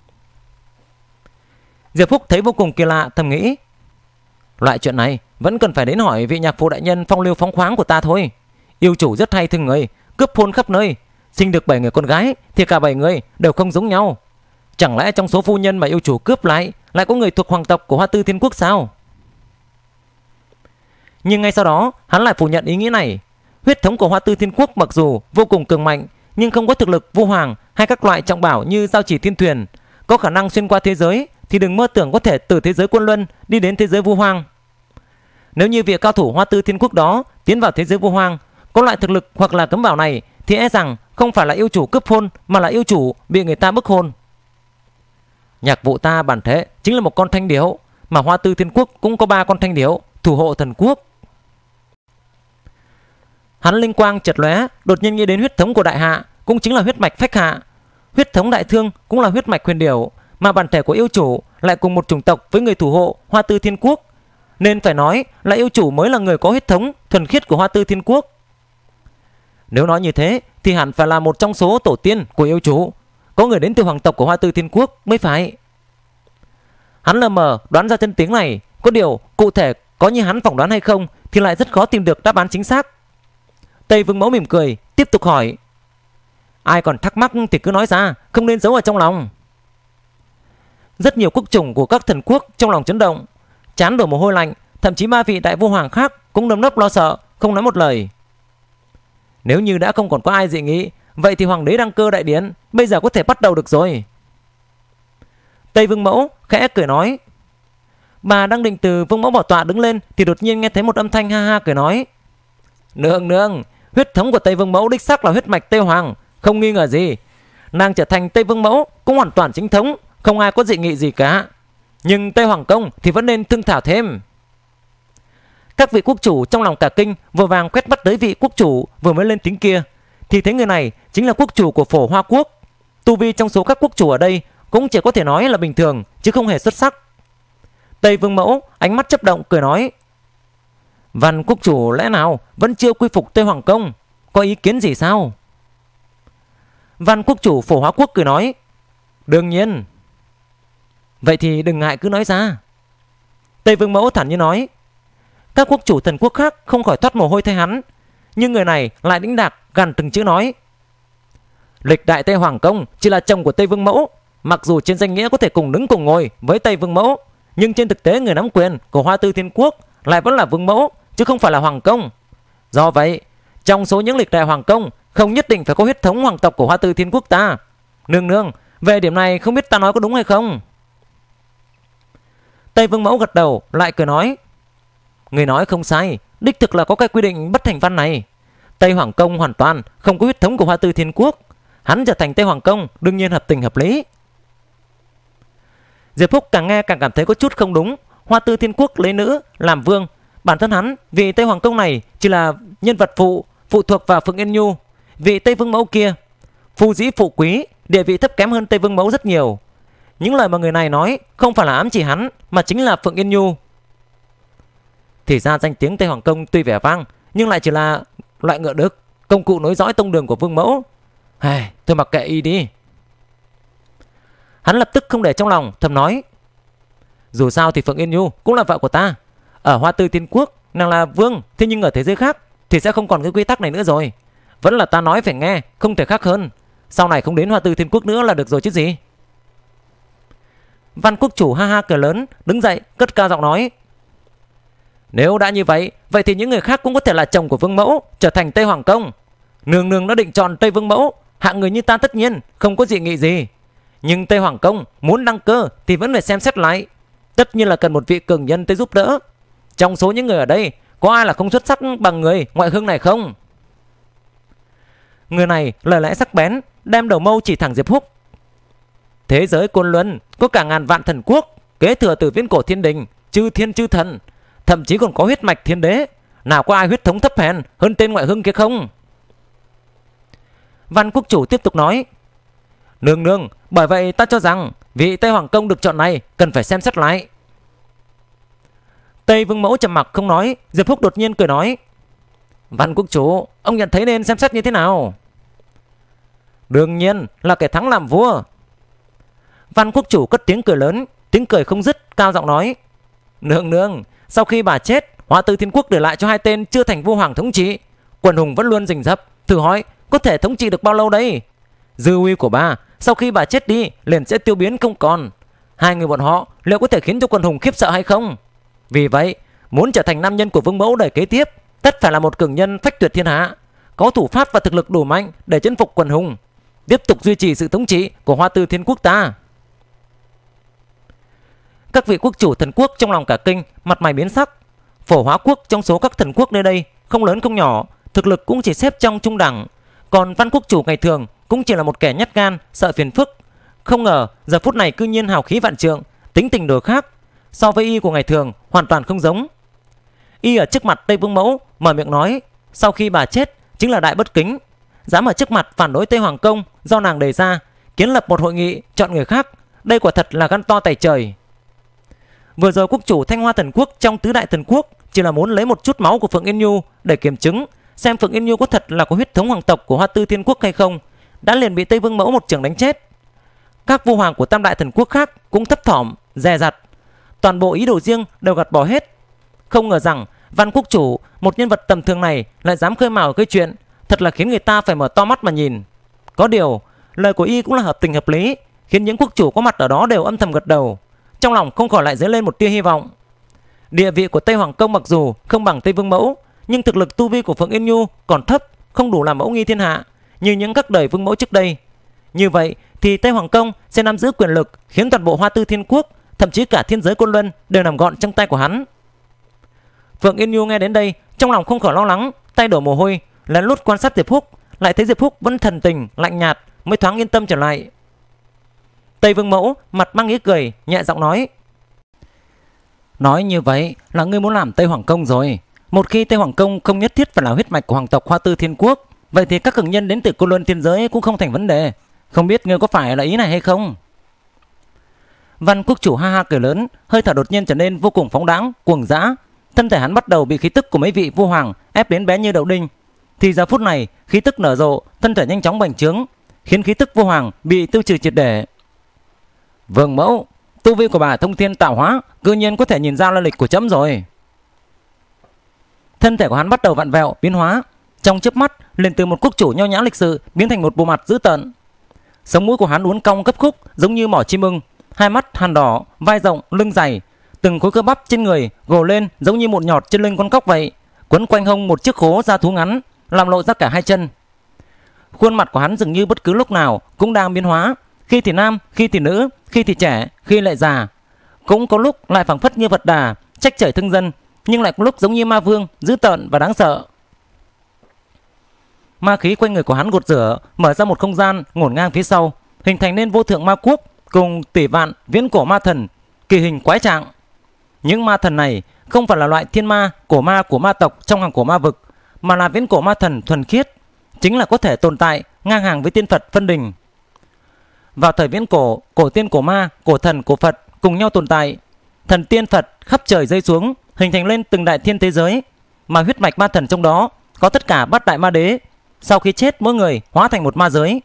Diệp Phúc thấy vô cùng kỳ lạ, thầm nghĩ: loại chuyện này vẫn cần phải đến hỏi vị nhạc phụ đại nhân phong lưu phóng khoáng của ta thôi. Yêu chủ rất hay thương người, cướp hôn khắp nơi, sinh được 7 người con gái thì cả 7 người đều không giống nhau. Chẳng lẽ trong số phu nhân mà yêu chủ cướp lại có người thuộc hoàng tộc của Hoa Tư Thiên Quốc sao? Nhưng ngay sau đó hắn lại phủ nhận ý nghĩ này. Huyết thống của Hoa Tư Thiên Quốc mặc dù vô cùng cường mạnh, nhưng không có thực lực vu hoàng hay các loại trọng bảo như giao chỉ thiên thuyền, có khả năng xuyên qua thế giới, thì đừng mơ tưởng có thể từ thế giới quân luân đi đến thế giới vu hoàng. Nếu như vị cao thủ Hoa Tư Thiên Quốc đó tiến vào thế giới vu hoàng, có loại thực lực hoặc là cấm bảo này, thì e rằng không phải là yêu chủ cướp hôn, mà là yêu chủ bị người ta bức hôn. Nhạc vụ ta bản thể chính là một con thanh điểu, mà Hoa Tư Thiên Quốc cũng có 3 con thanh điểu thủ hộ thần quốc. Hắn linh quang chợt lóe, đột nhiên nghĩ đến huyết thống của đại hạ, cũng chính là huyết mạch phách hạ. Huyết thống đại thương cũng là huyết mạch huyền điểu, mà bản thể của yêu chủ lại cùng một chủng tộc với người thủ hộ Hoa Tư Thiên Quốc, nên phải nói là yêu chủ mới là người có huyết thống thuần khiết của Hoa Tư Thiên Quốc. Nếu nói như thế thì hẳn phải là một trong số tổ tiên của yêu chủ, có người đến từ hoàng tộc của Hoa Tư Thiên Quốc mới phải. Hắn lờ mờ đoán ra chân tiếng này, có điều cụ thể có như hắn phỏng đoán hay không thì lại rất khó tìm được đáp án chính xác. Tây Vương Mẫu mỉm cười, tiếp tục hỏi: ai còn thắc mắc thì cứ nói ra, không nên giấu ở trong lòng. Rất nhiều quốc chủng của các thần quốc trong lòng chấn động, trán đổ mồ hôi lạnh, thậm chí 3 vị đại vua hoàng khác cũng nơm nớp lo sợ, không nói một lời. Nếu như đã không còn có ai dị nghị, vậy thì hoàng đế đăng cơ đại điển bây giờ có thể bắt đầu được rồi. Tây Vương Mẫu khẽ cười nói. Bà đang định từ Vương Mẫu bảo tọa đứng lên thì đột nhiên nghe thấy một âm thanh ha ha cười nói: Nương nương, huyết thống của Tây Vương Mẫu đích xác là huyết mạch Tây Hoàng, không nghi ngờ gì. Nàng trở thành Tây Vương Mẫu cũng hoàn toàn chính thống, không ai có dị nghị gì cả. Nhưng Tây Hoàng Công thì vẫn nên thương thảo thêm. Các vị quốc chủ trong lòng cả kinh, vội vàng quét mắt tới vị quốc chủ vừa mới lên tiếng kia, thì thấy người này chính là quốc chủ của Phổ Hoa Quốc. Tu vi trong số các quốc chủ ở đây cũng chỉ có thể nói là bình thường, chứ không hề xuất sắc. Tây Vương Mẫu ánh mắt chớp động cười nói: Văn quốc chủ lẽ nào vẫn chưa quy phục Tây Hoàng Công, có ý kiến gì sao? Văn quốc chủ Phổ Hóa Quốc cười nói: Đương nhiên. Vậy thì đừng ngại cứ nói ra. Tây Vương Mẫu thản nhiên nói. Các quốc chủ thần quốc khác không khỏi thoát mồ hôi thay hắn, nhưng người này lại đĩnh đạc gằn từng chữ nói: Lịch đại Tây Hoàng Công chỉ là chồng của Tây Vương Mẫu, mặc dù trên danh nghĩa có thể cùng đứng cùng ngồi với Tây Vương Mẫu, nhưng trên thực tế người nắm quyền của Hoa Tư Thiên Quốc lại vẫn là Vương Mẫu, chứ không phải là Hoàng Công. Do vậy, trong số những lịch đại Hoàng Công không nhất định phải có huyết thống hoàng tộc của Hoa Tư Thiên Quốc ta. Nương nương, về điểm này không biết ta nói có đúng hay không? Tây Vương Mẫu gật đầu lại cười nói: Người nói không sai, đích thực là có cái quy định bất thành văn này. Tây Hoàng Công hoàn toàn không có huyết thống của Hoa Tư Thiên Quốc, hắn trở thành Tây Hoàng Công đương nhiên hợp tình hợp lý. Diệp Phúc càng nghe càng cảm thấy có chút không đúng. Hoa Tư Thiên Quốc lấy nữ làm vương, bản thân hắn vì Tây Hoàng Công này chỉ là nhân vật phụ thuộc vào Phượng Yên Nhu. Vị Tây Vương Mẫu kia phu dĩ phụ quý, địa vị thấp kém hơn Tây Vương Mẫu rất nhiều. Những lời mà người này nói không phải là ám chỉ hắn, mà chính là Phượng Yên Nhu. Thì ra danh tiếng Tây Hoàng Công tuy vẻ vang, nhưng lại chỉ là loại ngựa đực, công cụ nối dõi tông đường của Vương Mẫu. Thôi mặc kệ y đi. Hắn lập tức không để trong lòng, thầm nói: Dù sao thì Phượng Yên Nhu cũng là vợ của ta. Ở Hoa Tư Thiên Quốc nàng là vương, thế nhưng ở thế giới khác thì sẽ không còn cái quy tắc này nữa rồi. Vẫn là ta nói phải nghe, không thể khác hơn. Sau này không đến Hoa Tư Thiên Quốc nữa là được rồi chứ gì. Văn quốc chủ ha ha cười lớn, đứng dậy cất cao giọng nói: Nếu đã như vậy thì những người khác cũng có thể là chồng của Vương Mẫu, trở thành Tây Hoàng Công. Nương nương đã định chọn Tây Vương Mẫu, hạng người như ta tất nhiên không có dị nghị gì. Nhưng Tây Hoàng Công muốn đăng cơ thì vẫn phải xem xét lại, tất nhiên là cần một vị cường nhân tới giúp đỡ. Trong số những người ở đây có ai là không xuất sắc bằng người ngoại hương này không? Người này lời lẽ sắc bén, đem đầu mâu chỉ thẳng Diệp Húc. Thế giới côn luân có cả ngàn vạn thần quốc, kế thừa từ viễn cổ thiên đình, chư thiên chư thần, thậm chí còn có huyết mạch thiên đế. Nào có ai huyết thống thấp hèn hơn tên ngoại hương kia không? Văn quốc chủ tiếp tục nói: Nương nương, bởi vậy ta cho rằng vị Tây Hoàng Công được chọn này cần phải xem xét lại. Tây Vương Mẫu trầm mặc không nói. Diệp Húc đột nhiên cười nói: Văn quốc chủ, ông nhận thấy nên xem xét như thế nào? Đương nhiên là kẻ thắng làm vua. Văn quốc chủ cất tiếng cười lớn, tiếng cười không dứt, cao giọng nói: Nương nương, sau khi bà chết, Hoa Tư Thiên Quốc để lại cho hai tên chưa thành vua hoàng thống trị. Quần hùng vẫn luôn rình rập, thử hỏi có thể thống trị được bao lâu đấy? Dư uy của bà sau khi bà chết đi liền sẽ tiêu biến không còn. Hai người bọn họ liệu có thể khiến cho quần hùng khiếp sợ hay không? Vì vậy, muốn trở thành nam nhân của vương mẫu đời kế tiếp, tất phải là một cường nhân phách tuyệt thiên hạ, có thủ pháp và thực lực đủ mạnh để chinh phục quần hùng, tiếp tục duy trì sự thống trị của Hoa Tư Thiên Quốc ta. Các vị quốc chủ thần quốc trong lòng cả kinh, mặt mày biến sắc. Phổ Hóa quốc trong số các thần quốc nơi đây không lớn không nhỏ, thực lực cũng chỉ xếp trong trung đẳng. Còn Văn quốc chủ ngày thường cũng chỉ là một kẻ nhát gan, sợ phiền phức. Không ngờ giờ phút này cư nhiên hào khí vạn trượng, tính tình đổi khác, so với y của ngày thường hoàn toàn không giống. Y ở trước mặt Tây Vương mẫu mở miệng nói: sau khi bà chết chính là đại bất kính, dám ở trước mặt phản đối Tây Hoàng công do nàng đề ra, kiến lập một hội nghị chọn người khác, đây quả thật là gan to tày trời. Vừa rồi quốc chủ Thanh Hoa thần quốc trong tứ đại thần quốc chỉ là muốn lấy một chút máu của Phượng Yên Nhu để kiểm chứng xem Phượng Yên Nhu có thật là có huyết thống hoàng tộc của Hoa Tư Thiên Quốc hay không, đã liền bị Tây Vương mẫu một chưởng đánh chết. Các vua hoàng của tam đại thần quốc khác cũng thấp thỏm, dè dặt, toàn bộ ý đồ riêng đều gạt bỏ hết. Không ngờ rằng Văn quốc chủ, một nhân vật tầm thường này lại dám khơi mào cái chuyện, thật là khiến người ta phải mở to mắt mà nhìn. Có điều lời của y cũng là hợp tình hợp lý, khiến những quốc chủ có mặt ở đó đều âm thầm gật đầu, trong lòng không khỏi lại dấy lên một tia hy vọng. Địa vị của Tây Hoàng công mặc dù không bằng Tây Vương mẫu, nhưng thực lực tu vi của Phượng Yên Nhu còn thấp, không đủ làm mẫu nghi thiên hạ như những các đời vương mẫu trước đây. Như vậy thì Tây Hoàng công sẽ nắm giữ quyền lực, khiến toàn bộ Hoa Tư Thiên Quốc, thậm chí cả thiên giới Côn Luân đều nằm gọn trong tay của hắn. Phượng Yên Nhu nghe đến đây, trong lòng không khỏi lo lắng, tay đổ mồ hôi, lén lút quan sát Diệp Húc, lại thấy Diệp Húc vẫn thần tình lạnh nhạt, mới thoáng yên tâm trở lại. Tây Vương mẫu mặt mang ý cười, nhẹ giọng nói: nói như vậy là ngươi muốn làm Tây Hoàng công rồi. Một khi Tây Hoàng công không nhất thiết phải là huyết mạch của hoàng tộc Hoa Tư Thiên Quốc, vậy thì các cường nhân đến từ Côn Luân thiên giới cũng không thành vấn đề. Không biết ngươi có phải là ý này hay không? Văn quốc chủ ha ha cười lớn, hơi thở đột nhiên trở nên vô cùng phóng đãng, cuồng dã. Thân thể hắn bắt đầu bị khí tức của mấy vị vua hoàng ép đến bé như đậu đinh. Thì giờ phút này khí tức nở rộ, thân thể nhanh chóng bành trướng, khiến khí tức vua hoàng bị tiêu trừ triệt để. Vương mẫu, tu vi của bà thông thiên tạo hóa, cư nhiên có thể nhìn ra lai lịch của chấm rồi. Thân thể của hắn bắt đầu vặn vẹo biến hóa, trong chớp mắt liền từ một quốc chủ nho nhã lịch sự biến thành một bộ mặt dữ tợn. Sống mũi của hắn uốn cong gấp khúc giống như mỏ chim ưng, hai mắt hàn đỏ, vai rộng, lưng dày, từng khối cơ bắp trên người gồ lên giống như một nhọt trên lưng con cóc vậy, quấn quanh hông một chiếc khố da thú ngắn, làm lộ ra cả hai chân. Khuôn mặt của hắn dường như bất cứ lúc nào cũng đang biến hóa, khi thì nam, khi thì nữ, khi thì trẻ, khi lại già, cũng có lúc lại phảng phất như Phật Đà trách trời thương dân, nhưng lại có lúc giống như ma vương dữ tợn và đáng sợ. Ma khí quanh người của hắn gột rửa, mở ra một không gian ngổn ngang phía sau, hình thành nên vô thượng ma quốc cùng tỷ vạn viễn cổ ma thần kỳ hình quái trạng. Những ma thần này không phải là loại thiên ma của ma tộc trong hàng cổ ma vực, mà là viễn cổ ma thần thuần khiết, chính là có thể tồn tại ngang hàng với tiên Phật phân đình. Vào thời viễn cổ, cổ tiên cổ ma, cổ thần cổ Phật cùng nhau tồn tại, thần tiên Phật khắp trời rơi xuống, hình thành lên từng đại thiên thế giới, mà huyết mạch ma thần trong đó có tất cả bát đại ma đế, sau khi chết mỗi người hóa thành một ma giới.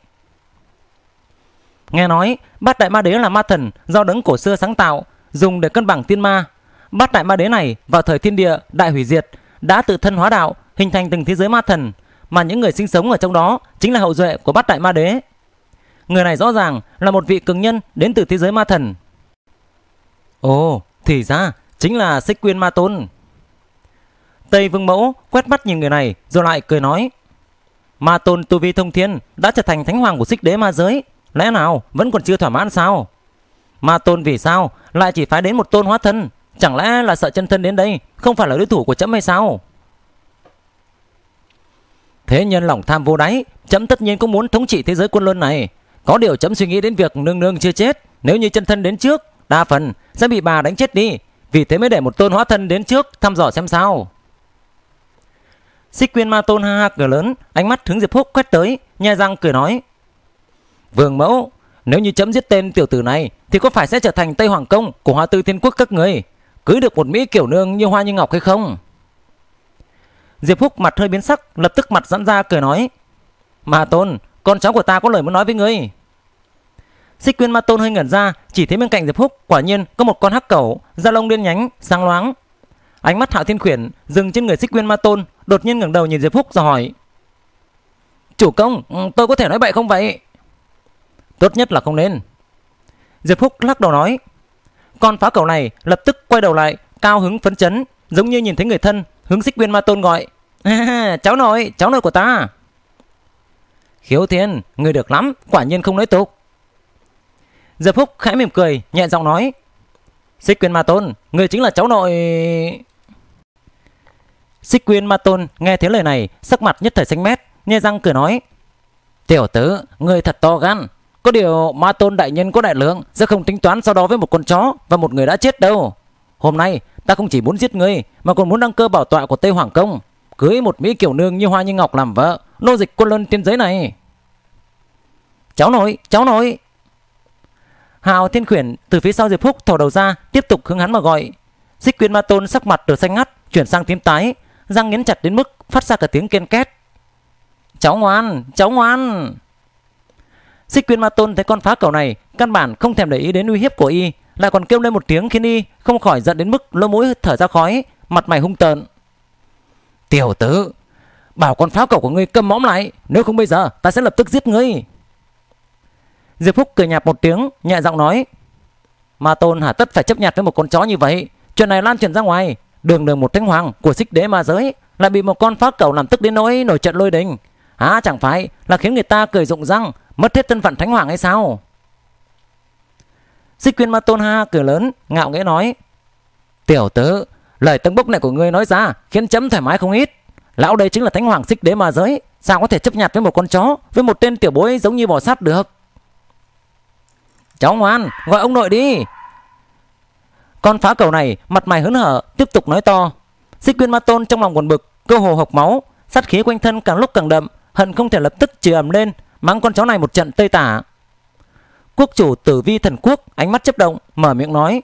Nghe nói bát đại ma đế là ma thần do đấng cổ xưa sáng tạo, dùng để cân bằng tiên ma. Bát đại ma đế này vào thời thiên địa đại hủy diệt đã tự thân hóa đạo, hình thành từng thế giới ma thần, mà những người sinh sống ở trong đó chính là hậu duệ của bát đại ma đế. Người này rõ ràng là một vị cường nhân đến từ thế giới ma thần. Ồ, thì ra chính là Xích Quyên Ma Tôn. Tây Vương mẫu quét mắt nhìn người này rồi lại cười nói: Ma Tôn tu vi thông thiên, đã trở thành thánh hoàng của Xích Đế ma giới, lẽ nào vẫn còn chưa thỏa mãn sao? Ma Tôn vì sao lại chỉ phái đến một tôn hóa thân? Chẳng lẽ là sợ chân thân đến đây không phải là đối thủ của chấm hay sao? Thế nhân lòng tham vô đáy, chấm tất nhiên cũng muốn thống trị thế giới Côn Luân này. Có điều chấm suy nghĩ đến việc nương nương chưa chết, nếu như chân thân đến trước, đa phần sẽ bị bà đánh chết đi, vì thế mới để một tôn hóa thân đến trước thăm dò xem sao. Xích Quyên Ma Tôn ha ha cười lớn, ánh mắt hướng Diệp Húc quét tới, nhe răng cười nói: Vương mẫu, nếu như chấm giết tên tiểu tử này thì có phải sẽ trở thành Tây Hoàng công của Hoa Tư Thiên Quốc các người, cưới được một mỹ kiểu nương như hoa như ngọc hay không? Diệp Phúc mặt hơi biến sắc, lập tức mặt giãn ra cười nói: Ma Tôn, con cháu của ta có lời muốn nói với ngươi. Xích Quyên Ma Tôn hơi ngẩn ra, chỉ thấy bên cạnh Diệp Phúc quả nhiên có một con hắc cẩu, da lông đen nhánh, sáng loáng. Ánh mắt Hạo Thiên Khuyển dừng trên người Xích Quyên Ma Tôn, đột nhiên ngẩng đầu nhìn Diệp Phúc rồi hỏi: Chủ công, tôi có thể nói bậy không vậy? Tốt nhất là không nên. Diệp Phúc lắc đầu nói. Con phá cẩu này lập tức quay đầu lại, cao hứng phấn chấn, giống như nhìn thấy người thân, hướng Xích Quyên Ma Tôn gọi: cháu nội của ta. Khiếu Thiên, người được lắm, quả nhiên không nói tục. Diệp Phúc khẽ mỉm cười, nhẹ giọng nói: Xích Quyên Ma Tôn, người chính là cháu nội. Xích Quyên Ma Tôn nghe thấy lời này, sắc mặt nhất thời xanh mét, nhe răng cười nói: Tiểu tử, người thật to gan. Có điều Ma Tôn đại nhân có đại lượng, sẽ không tính toán sau đó với một con chó và một người đã chết đâu. Hôm nay ta không chỉ muốn giết ngươi, mà còn muốn đăng cơ bảo tọa của Tây Hoàng Công, cưới một mỹ kiểu nương như Hoa Như Ngọc làm vợ, nô dịch Quân Luân tiên giới này. Cháu nội. Hạo Thiên Khuyển từ phía sau Diệp Phúc thò đầu ra, tiếp tục hướng hắn mà gọi. Xích Quyên Ma Tôn sắc mặt từ xanh ngắt chuyển sang tím tái, răng nghiến chặt đến mức phát ra cả tiếng ken két. Cháu ngoan. Xích Quyên Ma Tôn thấy con phá cẩu này căn bản không thèm để ý đến uy hiếp của y, lại còn kêu lên một tiếng khiến y không khỏi giận đến mức lỗ mũi thở ra khói, mặt mày hung tợn. Tiểu tử, bảo con phá cẩu của ngươi câm mõm lại, nếu không bây giờ ta sẽ lập tức giết ngươi. Diệp Phúc cười nhạt một tiếng, nhẹ giọng nói: Ma Tôn hà tất phải chấp nhặt với một con chó như vậy? Chuyện này lan truyền ra ngoài, đường một thánh hoàng của Xích Đế ma giới lại bị một con phá cẩu làm tức đến nỗi nổi trận lôi đình, chẳng phải là khiến người ta cười rụng răng, mất hết thân phận thánh hoàng hay sao? Xích Quyên Ma Tôn ha cười lớn, ngạo nghễ nói: Tiểu tử, lời tâng bốc này của ngươi nói ra khiến chấm thoải mái không ít. Lão đây chính là thánh hoàng Xích Đế ma giới, sao có thể chấp nhặt với một con chó, với một tên tiểu bối giống như bò sát được? Cháu ngoan, gọi ông nội đi. Con phá cẩu này mặt mày hớn hở, tiếp tục nói to. Xích Quyên Ma Tôn trong lòng buồn bực, cơ hồ hộc máu, sát khí quanh thân càng lúc càng đậm, hận không thể lập tức chửi ầm lên, mắng con chó này một trận tơi tả. Quốc chủ Tử Vi Thần Quốc ánh mắt chớp động, mở miệng nói: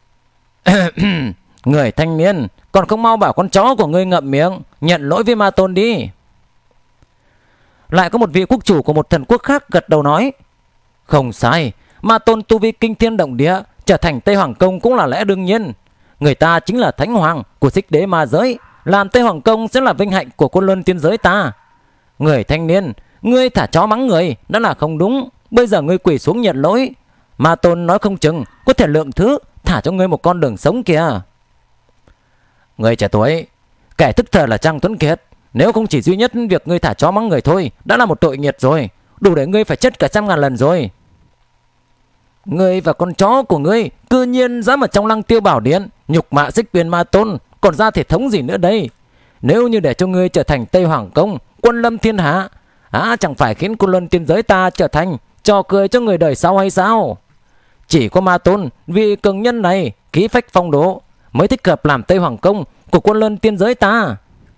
Người thanh niên, còn không mau bảo con chó của ngươi ngậm miệng, nhận lỗi với Ma Tôn đi. Lại có một vị quốc chủ của một thần quốc khác gật đầu nói: Không sai, Ma Tôn tu vi kinh thiên động địa, trở thành Tây Hoàng Công cũng là lẽ đương nhiên. Người ta chính là thánh hoàng của Xích Đế ma giới, làm Tây Hoàng Công sẽ là vinh hạnh của Quân Luân tiên giới ta. Người thanh niên, ngươi thả chó mắng người đã là không đúng, bây giờ ngươi quỳ xuống nhận lỗi, Ma Tôn nói không chừng có thể lượng thứ thả cho ngươi một con đường sống kìa. Người trẻ tuổi, kẻ thức thời là Trang Tuấn Kiệt, nếu không chỉ duy nhất việc ngươi thả chó mắng người thôi đã là một tội nghiệt rồi, đủ để ngươi phải chết cả 100.000 lần rồi. Ngươi và con chó của ngươi cư nhiên dám ở trong Lăng Tiêu Bảo Điện nhục mạ Xích Quyên Ma Tôn, còn ra thể thống gì nữa đây? Nếu như để cho ngươi trở thành Tây Hoàng Công, quân lâm thiên hạ, chẳng phải khiến Quân Luân tiên giới ta trở thành trò cười cho người đời sau hay sao? Chỉ có Ma Tôn vì cường nhân này khí phách phong độ mới thích hợp làm Tây Hoàng Công của Quân Luân tiên giới ta.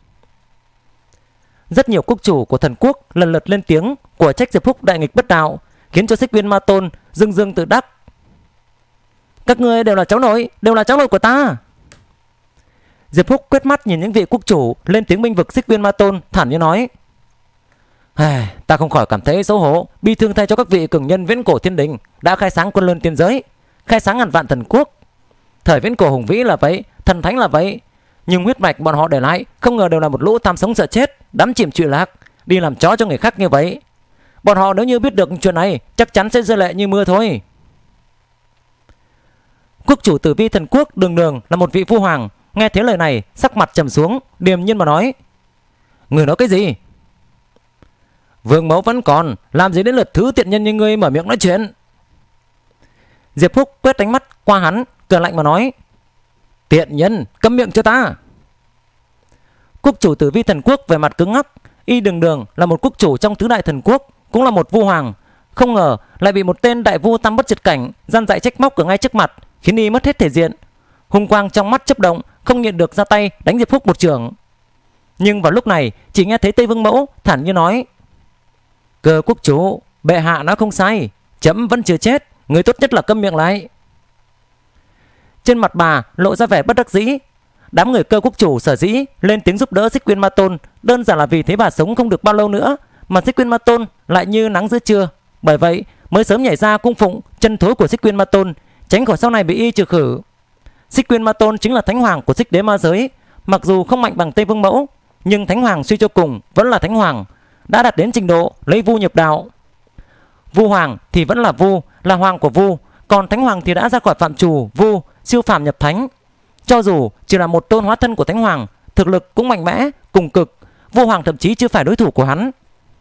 Rất nhiều quốc chủ của thần quốc lần lượt lên tiếng của trách Diệp Phúc đại nghịch bất đạo, khiến cho Xích Quyên Ma Tôn dưng dưng tự đắc. Các ngươi đều là cháu nội của ta. Diệp Phúc quét mắt nhìn những vị quốc chủ lên tiếng bênh vực Xích Quyên Ma Tôn, thản nhiên nói: Ta không khỏi cảm thấy xấu hổ, bi thương thay cho các vị cường nhân viễn cổ thiên đình đã khai sáng Quân Luân tiên giới, khai sáng ngàn vạn thần quốc. Thời viễn cổ hùng vĩ là vậy, thần thánh là vậy, nhưng huyết mạch bọn họ để lại không ngờ đều là một lũ tham sống sợ chết, đắm chìm trụy lạc, đi làm chó cho người khác như vậy. Bọn họ nếu như biết được chuyện này chắc chắn sẽ rơi lệ như mưa thôi. Quốc chủ Tử Vi Thần Quốc đường là một vị phu hoàng, nghe thấy lời này sắc mặt trầm xuống, điềm nhiên mà nói: Người nói cái gì? Vương mẫu vẫn còn, làm gì đến lượt thứ tiện nhân như ngươi mở miệng nói chuyện? Diệp Phúc quét ánh mắt qua hắn, cười lạnh mà nói: Tiện nhân, câm miệng cho ta. Quốc chủ Tử Vi Thần Quốc về mặt cứng ngắc, y đường là một quốc chủ trong tứ đại thần quốc, cũng là một vua hoàng, không ngờ lại bị một tên đại vua tam bất diệt cảnh gian dạy trách móc ở ngay trước mặt, khiến y mất hết thể diện. Hung quang trong mắt chớp động, không nhịn được ra tay đánh Diệp Phúc một chưởng. Nhưng vào lúc này chỉ nghe thấy Tây Vương Mẫu thản nhiên nói: Cơ quốc chủ, bệ hạ nói không sai, chấm vẫn chưa chết, người tốt nhất là câm miệng lại. Trên mặt bà lộ ra vẻ bất đắc dĩ, Đám người Cơ quốc chủ sở dĩ lên tiếng giúp đỡ Xích Quyên Ma Tôn đơn giản là vì thấy bà sống không được bao lâu nữa, mà Xích Quyên Ma Tôn lại như nắng giữa trưa. Bởi vậy mới sớm nhảy ra cung phụng chân thối của Xích Quyên Ma Tôn, tránh khỏi sau này bị y trừ khử. Xích Quyên Ma Tôn chính là thánh hoàng của Xích Đế Ma giới, mặc dù không mạnh bằng Tây Vương Mẫu, nhưng thánh hoàng suy cho cùng vẫn là thánh hoàng, đã đạt đến trình độ lấy vu nhập đạo. Vu hoàng thì vẫn là vu, là hoàng của vu, còn thánh hoàng thì đã ra khỏi phạm trù vu, siêu phàm nhập thánh. Cho dù chỉ là một tôn hóa thân của thánh hoàng, thực lực cũng mạnh mẽ cùng cực, vu hoàng thậm chí chưa phải đối thủ của hắn.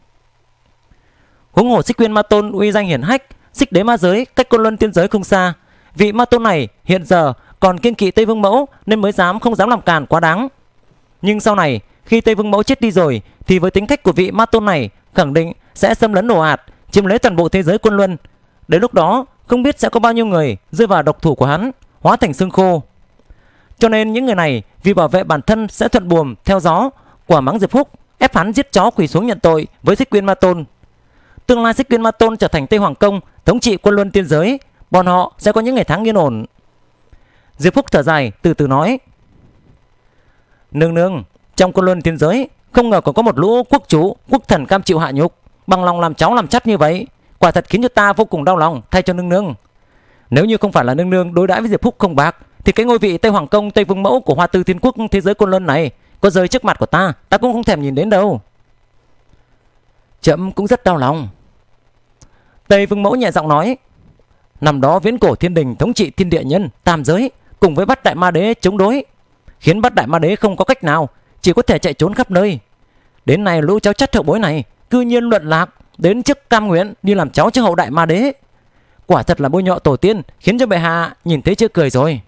Huống hồ Xích Quyên Ma Tôn uy danh hiển hách, Xích Đế Ma giới cách Côn Luân tiên giới không xa. Vị Ma Tôn này hiện giờ còn kiêng kỵ Tây Vương Mẫu nên mới không dám làm càn quá đáng. Nhưng sau này khi Tây Vương Mẫu chết đi rồi thì với tính cách của vị Ma Tôn này khẳng định sẽ xâm lấn ồ ạt, chiếm lấy toàn bộ thế giới Côn Luân. Đến lúc đó không biết sẽ có bao nhiêu người rơi vào độc thủ của hắn, hóa thành xương khô. Cho nên những người này vì bảo vệ bản thân sẽ thuận buồm theo gió, quả mắng Diệp Húc, ép hắn giết chó quỳ xuống nhận tội với Xích Quyên Ma Tôn. Tương lai Xích Quyên Ma Tôn trở thành Tây Hoàng Công, thống trị Côn Luân tiên giới, bọn họ sẽ có những ngày tháng yên ổn. Diệp Húc thở dài từ từ nói: Nương nương, trong Côn Luân tiên giới không ngờ còn có một lũ quốc chủ, quốc thần cam chịu hạ nhục, bằng lòng làm cháu làm chắt như vậy, quả thật khiến cho ta vô cùng đau lòng thay cho nương nương. Nếu như không phải là nương nương đối đãi với Diệp Húc không bạc, thì cái ngôi vị Tây Hoàng Công, Tây Vương Mẫu của Hoa Tư Thiên Quốc thế giới Côn Luân này có rơi trước mặt của ta cũng không thèm nhìn đến đâu. Trẫm cũng rất đau lòng. Tây Vương Mẫu nhẹ giọng nói: Năm đó Viễn Cổ Thiên Đình thống trị thiên địa nhân tam giới, cùng với Bát Đại Ma Đế chống đối, khiến Bát Đại Ma Đế không có cách nào, chỉ có thể chạy trốn khắp nơi. Đến nay lũ cháu chắt hậu bối này cư nhiên luận lạc đến trước cam nguyện đi làm cháu cho hậu Đại Ma Đế, quả thật là bôi nhọ tổ tiên, khiến cho bệ hạ nhìn thấy chưa cười rồi.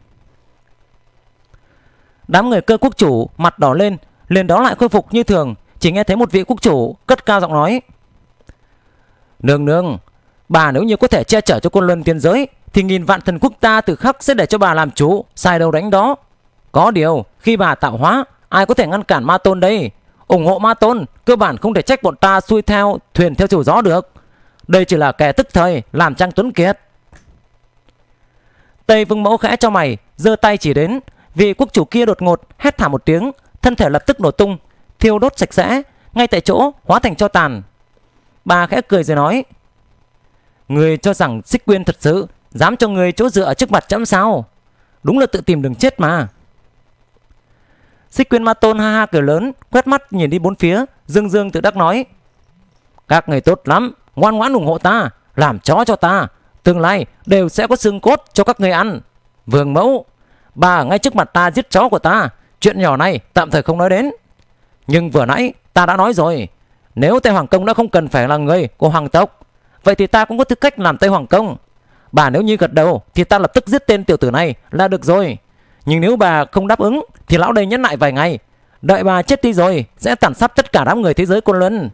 Đám người Cơ quốc chủ mặt đỏ lên, liền đó lại khôi phục như thường. Chỉ nghe thấy một vị quốc chủ cất cao giọng nói: Nương nương, bà nếu như có thể che chở cho Côn Luân tiên giới thì nghìn vạn thần quốc ta từ khắc sẽ để cho bà làm chủ, sai đâu đánh đó. Có điều khi bà tạo hóa, ai có thể ngăn cản Ma Tôn đây? Ủng hộ Ma Tôn cơ bản không thể trách bọn ta xuôi theo thuyền theo chiều gió được. Đây chỉ là kẻ tức thời làm Trang Tuấn Kiệt. Tây Vương Mẫu khẽ cho mày, giơ tay chỉ đến. Vị quốc chủ kia đột ngột hét thảm một tiếng, thân thể lập tức nổ tung, thiêu đốt sạch sẽ, ngay tại chỗ hóa thành tro tàn. Bà khẽ cười rồi nói: Người cho rằng Xích Quyên thật sự dám cho người chỗ dựa ở trước mặt trẫm sao? Đúng là tự tìm đường chết mà. Xích Quyên Ma Tôn ha ha cười lớn, quét mắt nhìn đi bốn phía, dương dương tự đắc nói: Các người tốt lắm, ngoan ngoãn ủng hộ ta, làm chó cho ta, tương lai đều sẽ có xương cốt cho các người ăn. Vương Mẫu, bà ở ngay trước mặt ta giết chó của ta, chuyện nhỏ này tạm thời không nói đến. Nhưng vừa nãy ta đã nói rồi, nếu Tây Hoàng Công đã không cần phải là người của hoàng tộc, vậy thì ta cũng có tư cách làm Tây Hoàng Công. Bà nếu như gật đầu thì ta lập tức giết tên tiểu tử này là được rồi. Nhưng nếu bà không đáp ứng thì lão đây nhẫn nại vài ngày, đợi bà chết đi rồi sẽ tàn sát tất cả đám người thế giới Côn Luân.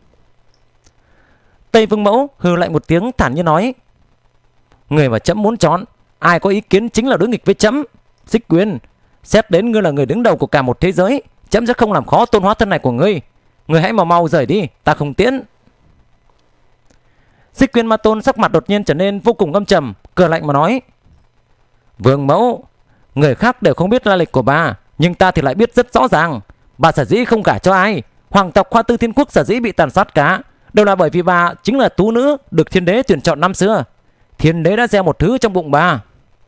Tây Vương Mẫu hừ lại một tiếng thản nhiên nói: Người mà trẫm muốn chọn, ai có ý kiến chính là đối nghịch với trẫm. Xích Quyên, xét đến ngươi là người đứng đầu của cả một thế giới, trẫm sẽ không làm khó tôn hóa thân này của ngươi. Ngươi hãy mau rời đi, ta không tiễn. Xích Quyên Ma Tôn sắc mặt đột nhiên trở nên vô cùng âm trầm, cười lạnh mà nói: Vương Mẫu, người khác đều không biết lai lịch của bà, nhưng ta thì lại biết rất rõ ràng. Bà sở dĩ không gả cho ai, hoàng tộc Hoa Tư Thiên Quốc sở dĩ bị tàn sát cả, đều là bởi vì bà chính là tú nữ được thiên đế tuyển chọn năm xưa. Thiên đế đã gieo một thứ trong bụng bà.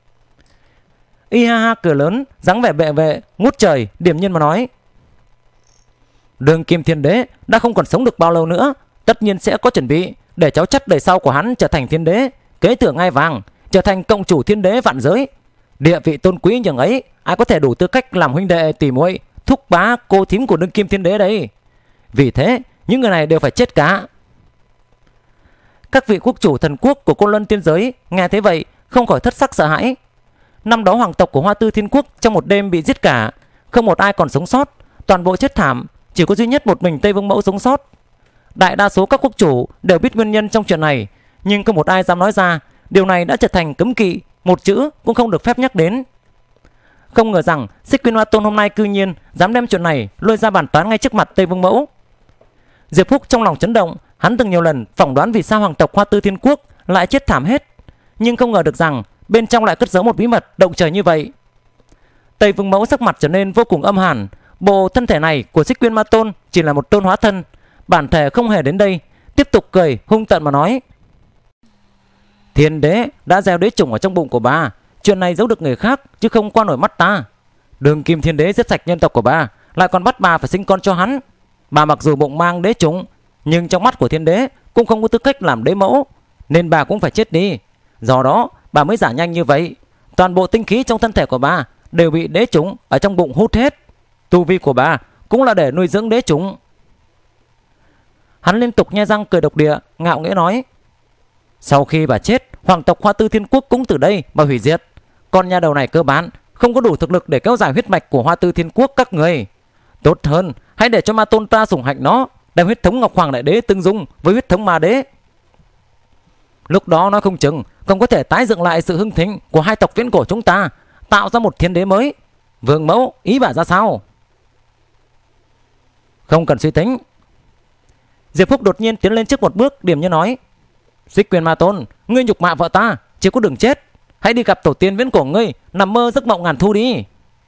Y ha ha cười lớn, dáng vẻ bệ vệ ngút trời, điềm nhiên mà nói: Đường kim thiên đế đã không còn sống được bao lâu nữa, tất nhiên sẽ có chuẩn bị để cháu chắt đời sau của hắn trở thành thiên đế, kế thừa ngai vàng, trở thành cộng chủ thiên đế vạn giới. Địa vị tôn quý như ấy, ai có thể đủ tư cách làm huynh đệ tỷ muội, thúc bá cô thím của đương kim thiên đế đây? Vì thế những người này đều phải chết cả. Các vị quốc chủ thần quốc của Côn Luân tiên giới nghe thế vậy không khỏi thất sắc sợ hãi. Năm đó hoàng tộc của Hoa Tư Thiên Quốc trong một đêm bị giết cả, không một ai còn sống sót, toàn bộ chết thảm, chỉ có duy nhất một mình Tây Vương Mẫu sống sót. Đại đa số các quốc chủ đều biết nguyên nhân trong chuyện này, nhưng không một ai dám nói ra. Điều này đã trở thành cấm kỵ, một chữ cũng không được phép nhắc đến. Không ngờ rằng Xích Quyên Ma Tôn hôm nay cư nhiên dám đem chuyện này lôi ra bàn tán ngay trước mặt Tây Vương Mẫu. Diệp Húc trong lòng chấn động, hắn từng nhiều lần phỏng đoán vì sao hoàng tộc Hoa Tư Thiên Quốc lại chết thảm hết, nhưng không ngờ được rằng bên trong lại cất giấu một bí mật động trời như vậy. Tây Vương Mẫu sắc mặt trở nên vô cùng âm hàn. Bộ thân thể này của Xích Quyên Ma Tôn chỉ là một tôn hóa thân, bản thể không hề đến đây. Tiếp tục cười hung tợn mà nói: Thiên đế đã gieo đế chủng ở trong bụng của bà, chuyện này giấu được người khác chứ không qua nổi mắt ta. Đường Kim Thiên Đế giết sạch nhân tộc của bà, lại còn bắt bà phải sinh con cho hắn. Bà mặc dù bụng mang đế chủng, nhưng trong mắt của Thiên Đế cũng không có tư cách làm đế mẫu, nên bà cũng phải chết đi. Do đó bà mới giả nhanh như vậy. Toàn bộ tinh khí trong thân thể của bà đều bị đế chủng ở trong bụng hút hết. Tu vi của bà cũng là để nuôi dưỡng đế chủng. Hắn liên tục nhe răng cười độc địa, ngạo nghễ nói: Sau khi bà chết, hoàng tộc Hoa Tư Thiên Quốc cũng từ đây mà hủy diệt. Con nhà đầu này cơ bản không có đủ thực lực để kéo dài huyết mạch của Hoa Tư Thiên Quốc các người. Tốt hơn hãy để cho Ma Tôn ta sủng hạnh nó, đem huyết thống Ngọc Hoàng Đại Đế tương dung với huyết thống Ma Đế. Lúc đó nó không chừng còn có thể tái dựng lại sự hưng thịnh của hai tộc viễn cổ chúng ta, tạo ra một thiên đế mới. Vương mẫu ý bà ra sao? Không cần suy tính. Diệp Phúc đột nhiên tiến lên trước một bước, điềm nhiên nói: Xích Quyên Ma Tôn, ngươi nhục mạ vợ ta, chỉ có đường chết. Hãy đi gặp tổ tiên viễn cổ ngươi, nằm mơ giấc mộng ngàn thu đi.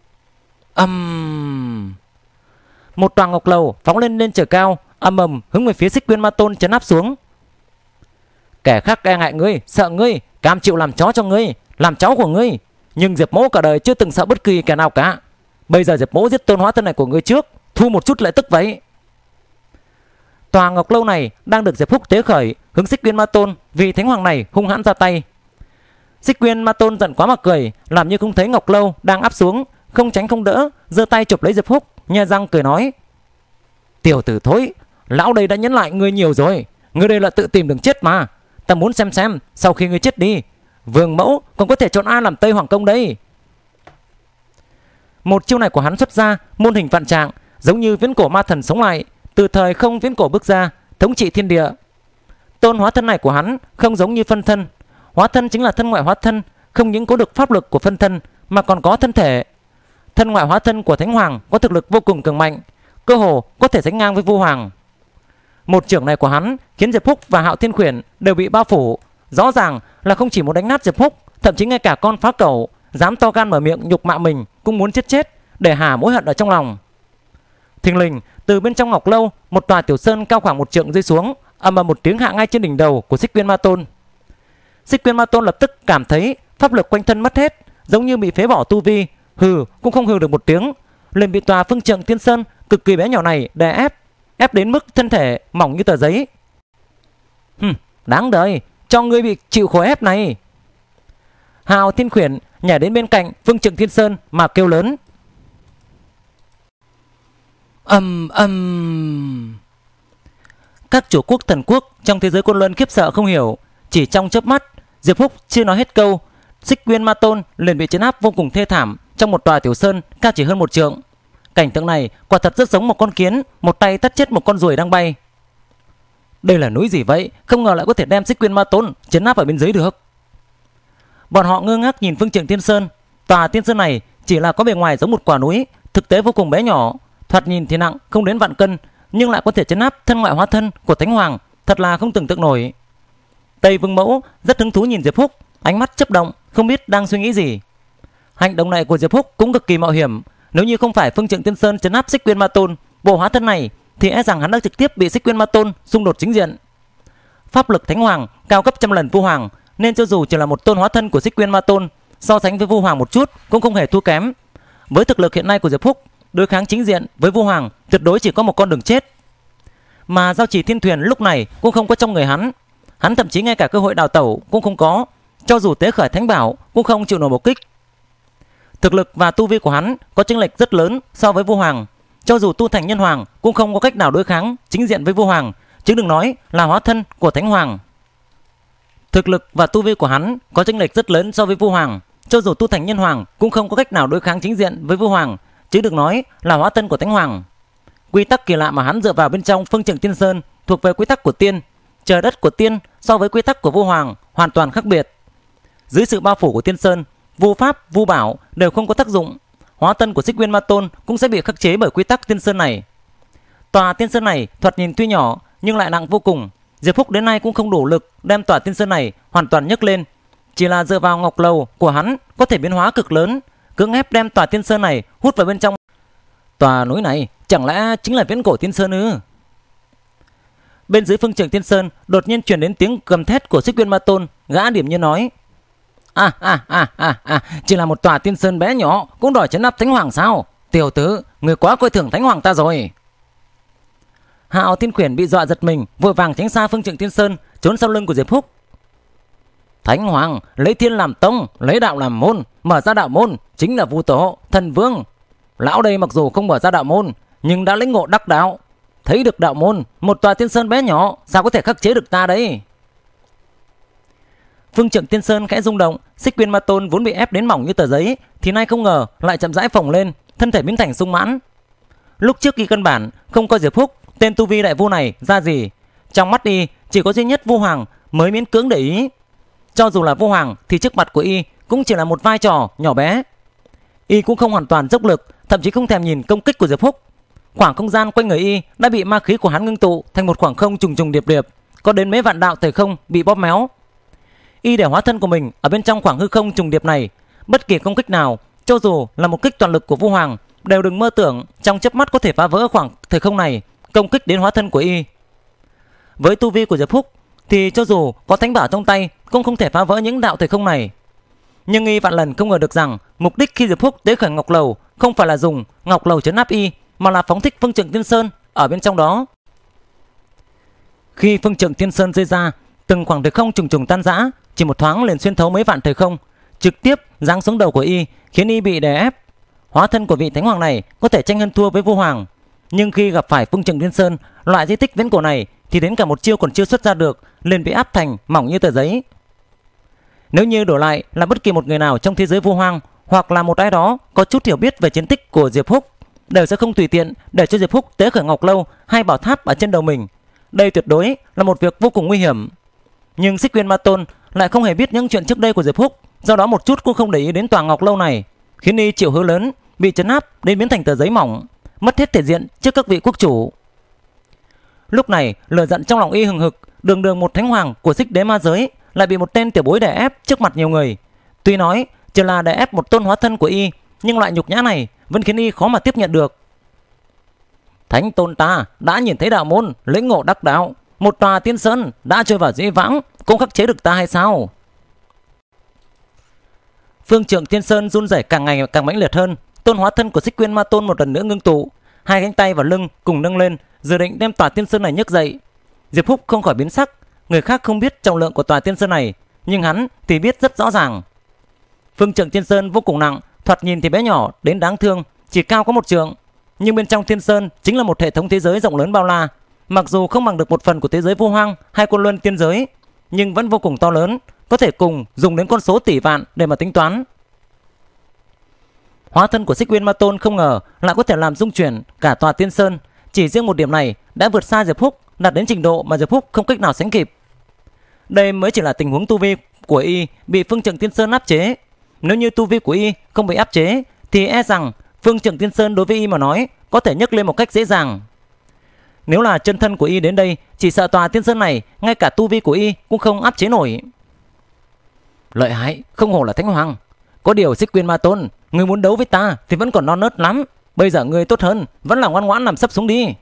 Một tòa ngọc lầu phóng lên trời cao, ầm ầm hướng về phía Xích Quyên Ma Tôn trấn áp xuống. Kẻ khác e ngại ngươi, sợ ngươi, cam chịu làm chó cho ngươi, làm cháu của ngươi. Nhưng Diệp mẫu cả đời chưa từng sợ bất kỳ kẻ nào cả. Bây giờ Diệp mẫu giết tôn hóa thân này của ngươi trước, thu một chút lệ tức vậy. Tòa ngọc lâu này đang được Diệp Phúc tế khởi, hướng Xích Quyên Ma Tôn vì thánh hoàng này hung hãn ra tay. Xích Quyên Ma Tôn giận quá mà cười, làm như không thấy ngọc lâu đang áp xuống, không tránh không đỡ, giơ tay chụp lấy Diệp Phúc, nhe răng cười nói: Tiểu tử thối, lão đây đã nhấn lại ngươi nhiều rồi, ngươi đây là tự tìm đường chết mà. Ta muốn xem sau khi ngươi chết đi, vương mẫu còn có thể chọn ai làm Tây Hoàng Công đây. Một chiêu này của hắn xuất ra muôn hình vạn trạng, giống như viễn cổ ma thần sống lại, từ thời không viễn cổ bước ra, thống trị thiên địa. Tôn hóa thân này của hắn không giống như phân thân. Hóa thân chính là thân ngoại hóa thân, không những có được pháp lực của phân thân mà còn có thân thể. Thân ngoại hóa thân của Thánh Hoàng có thực lực vô cùng cường mạnh, cơ hồ có thể sánh ngang với Vu Hoàng. Một chưởng này của hắn khiến Diệp Phúc và Hạo Thiên Khuyển đều bị bao phủ. Rõ ràng là không chỉ muốn đánh nát Diệp Phúc, thậm chí ngay cả con phá cẩu dám to gan mở miệng nhục mạ mình cũng muốn chết để hà mối hận ở trong lòng. Thình lình từ bên trong ngọc lâu, một tòa tiểu sơn cao khoảng 1 trượng rơi xuống, ầm ầm một tiếng hạ ngay trên đỉnh đầu của Xích Quyên Ma Tôn. Xích Quyên Ma Tôn lập tức cảm thấy pháp lực quanh thân mất hết, giống như bị phế bỏ tu vi, hừ cũng không hừ được một tiếng, liền bị tòa phương trượng tiên sơn cực kỳ bé nhỏ này đè ép đến mức thân thể mỏng như tờ giấy. Đáng đời, cho ngươi bị chịu khổ ép này. Hạo Thiên Khuyển nhảy đến bên cạnh phương trượng tiên sơn mà kêu lớn: Các chủ quốc thần quốc trong thế giới Côn Luân khiếp sợ không hiểu. Chỉ trong chớp mắt, Diệp Phúc chưa nói hết câu, Xích Quyên Ma Tôn liền bị trấn áp vô cùng thê thảm trong một tòa tiểu sơn cao chỉ hơn 1 trượng. Cảnh tượng này quả thật rất giống một con kiến, một tay tát chết một con ruồi đang bay. Đây là núi gì vậy? Không ngờ lại có thể đem Xích Quyên Ma Tôn trấn áp ở bên dưới được. Bọn họ ngơ ngác nhìn phương trượng tiên sơn. Tòa tiên sơn này chỉ là có bề ngoài giống một quả núi, thực tế vô cùng bé nhỏ, thoạt nhìn thì nặng không đến vạn cân, nhưng lại có thể trấn áp thân ngoại hóa thân của Thánh Hoàng, thật là không tưởng tượng nổi. Tây Vương Mẫu rất hứng thú nhìn Diệp Phúc, ánh mắt chớp động, không biết đang suy nghĩ gì. Hành động này của Diệp Phúc cũng cực kỳ mạo hiểm, nếu như không phải phương trượng tiên sơn trấn áp Xích Quyên Ma Tôn, bộ hóa thân này, thì e rằng hắn đã trực tiếp bị Xích Quyên Ma Tôn xung đột chính diện. Pháp lực Thánh Hoàng cao gấp trăm lần Vu Hoàng, nên cho dù chỉ là một tôn hóa thân của Xích Quyên Ma Tôn, so sánh với Vu Hoàng một chút cũng không hề thua kém. Với thực lực hiện nay của Diệp Phúc, đối kháng chính diện với Vu Hoàng tuyệt đối chỉ có một con đường chết. Mà Giao Chỉ Thiên Thuyền lúc này cũng không có trong người hắn, hắn thậm chí ngay cả cơ hội đào tẩu cũng không có, cho dù tế khởi thánh bảo cũng không chịu nổi một kích. Thực lực và tu vi của hắn có chênh lệch rất lớn so với Vu Hoàng, cho dù tu thành nhân hoàng cũng không có cách nào đối kháng chính diện với Vu Hoàng, chứ đừng nói là hóa thân của Thánh Hoàng. Thực lực và tu vi của hắn có chênh lệch rất lớn so với Vu Hoàng, cho dù tu thành nhân hoàng cũng không có cách nào đối kháng chính diện với Vu Hoàng, chứ đừng nói là hóa thân của Thánh Hoàng. Quy tắc kỳ lạ mà hắn dựa vào bên trong phương trượng tiên sơn thuộc về quy tắc của tiên. Trời đất của tiên so với quy tắc của Vu Hoàng hoàn toàn khác biệt. Dưới sự bao phủ của tiên sơn, vu pháp, vu bảo đều không có tác dụng. Hóa thân của Xích Quyên Ma Tôn cũng sẽ bị khắc chế bởi quy tắc tiên sơn này. Tòa tiên sơn này thoạt nhìn tuy nhỏ nhưng lại nặng vô cùng. Diệp Phúc đến nay cũng không đủ lực đem tòa tiên sơn này hoàn toàn nhấc lên. Chỉ là dựa vào ngọc lầu của hắn có thể biến hóa cực lớn, cưỡng ép đem tòa Tiên Sơn này hút vào bên trong. Tòa núi này chẳng lẽ chính là Viễn Cổ Tiên Sơn ư? Bên dưới phương trưởng Tiên Sơn đột nhiên truyền đến tiếng gầm thét của Xích Uyên Ma Tôn. Gã điểm như nói: chỉ là một tòa Tiên Sơn bé nhỏ cũng đòi trấn áp Thánh Hoàng sao? Tiểu tử, người quá coi thường Thánh Hoàng ta rồi. Hạo Thiên Khuyển bị dọa giật mình, vội vàng tránh xa phương trưởng Tiên Sơn, trốn sau lưng của Diệp Húc. Thánh Hoàng lấy thiên làm tông, lấy đạo làm môn, mở ra đạo môn chính là Vu Tổ, Thần Vương. Lão đây mặc dù không mở ra đạo môn, nhưng đã lĩnh ngộ đắc đạo. Thấy được đạo môn, một tòa Tiên Sơn bé nhỏ sao có thể khắc chế được ta đấy? Phương trưởng Tiên Sơn khẽ rung động. Xích Uyên Ma Tôn vốn bị ép đến mỏng như tờ giấy, thì nay không ngờ lại chậm rãi phồng lên, thân thể biến thành sung mãn. Lúc trước y căn bản không coi Diệp Húc, tên tu vi đại vu này ra gì. Trong mắt y chỉ có duy nhất Vu Hoàng mới miễn cưỡng để ý. Cho dù là Vu Hoàng thì trước mặt của y cũng chỉ là một vai trò nhỏ bé. Y cũng không hoàn toàn dốc lực, thậm chí không thèm nhìn công kích của Diệp Húc. Khoảng không gian quanh người y đã bị ma khí của hắn ngưng tụ thành một khoảng không trùng trùng điệp điệp, có đến mấy vạn đạo thời không bị bóp méo. Y để hóa thân của mình ở bên trong khoảng hư không trùng điệp này, bất kỳ công kích nào, cho dù là một kích toàn lực của Vu Hoàng, đều đừng mơ tưởng trong chớp mắt có thể phá vỡ khoảng thời không này, công kích đến hóa thân của y. Với tu vi của Diệp Húc thì cho dù có thánh bảo trong tay cũng không thể phá vỡ những đạo thời không này. Nhưng y vạn lần không ngờ được rằng mục đích khi Diệp Húc tới khởi Ngọc Lầu không phải là dùng Ngọc Lầu trấn áp y, mà là phóng thích phương trưởng Tiên Sơn ở bên trong đó. Khi phương trưởng Tiên Sơn rơi ra, từng khoảng thời không trùng trùng tan rã, chỉ một thoáng liền xuyên thấu mấy vạn thời không, trực tiếp giáng xuống đầu của y, khiến y bị đè ép. Hóa thân của vị Thánh Hoàng này có thể tranh hơn thua với Vu Hoàng, nhưng khi gặp phải phương trưởng Tiên Sơn, loại di tích viễn cổ này, thì đến cả một chiêu còn chưa xuất ra được, liền bị áp thành mỏng như tờ giấy. Nếu như đổi lại là bất kỳ một người nào trong thế giới Vu Hoang, hoặc là một ai đó có chút hiểu biết về chiến tích của Diệp Húc, đều sẽ không tùy tiện để cho Diệp Húc tế khởi Ngọc Lâu hay bảo tháp ở trên đầu mình. Đây tuyệt đối là một việc vô cùng nguy hiểm. Nhưng Xích Uyên Ma Tôn lại không hề biết những chuyện trước đây của Diệp Húc, do đó một chút cũng không để ý đến tòa Ngọc Lâu này, khiến y chịu hứa lớn, bị trấn áp đến biến thành tờ giấy mỏng, mất hết thể diện trước các vị quốc chủ. Lúc này lửa giận trong lòng y hừng hực, đường đường một Thánh Hoàng của Xích Đế Ma Giới lại bị một tên tiểu bối đè ép trước mặt nhiều người. Tuy nói chỉ là đè ép một tôn hóa thân của y, nhưng loại nhục nhã này vẫn khiến y khó mà tiếp nhận được. Thánh tôn ta đã nhìn thấy đạo môn, lĩnh ngộ đắc đạo, một tòa Tiên Sơn đã trôi vào dĩ vãng, cũng khắc chế được ta hay sao? Phương trưởng Tiên Sơn run rẩy càng ngày càng mãnh liệt hơn. Tôn hóa thân của Xích Uyên Ma Tôn một lần nữa ngưng tụ, hai cánh tay và lưng cùng nâng lên, dự định đem tòa Tiên Sơn này nhấc dậy. Diệp Húc không khỏi biến sắc. Người khác không biết trọng lượng của tòa Tiên Sơn này, nhưng hắn thì biết rất rõ ràng. Phương trưởng Tiên Sơn vô cùng nặng, thoạt nhìn thì bé nhỏ đến đáng thương, chỉ cao có 1 trượng, nhưng bên trong Tiên Sơn chính là một hệ thống thế giới rộng lớn bao la. Mặc dù không bằng được một phần của thế giới Vu Hoang hay Côn Luân tiên giới, nhưng vẫn vô cùng to lớn, có thể cùng dùng đến con số tỷ vạn để mà tính toán. Hóa thân của Xích Uyên Ma Tôn không ngờ lại có thể làm rung chuyển cả tòa Tiên Sơn. Chỉ riêng một điểm này đã vượt xa Diệp Húc, đạt đến trình độ mà Diệp Húc không cách nào sánh kịp. Đây mới chỉ là tình huống tu vi của y bị phương trưởng Tiên Sơn áp chế. Nếu như tu vi của y không bị áp chế, thì e rằng phương trưởng Tiên Sơn đối với y mà nói có thể nhấc lên một cách dễ dàng. Nếu là chân thân của y đến đây, chỉ sợ tòa Tiên Sơn này ngay cả tu vi của y cũng không áp chế nổi. Lợi hại, không hổ là Thánh Hoàng. Có điều Xích Uyên Ma Tôn, người muốn đấu với ta thì vẫn còn non nớt lắm. Bây giờ người tốt hơn vẫn là ngoan ngoãn nằm sấp xuống đi.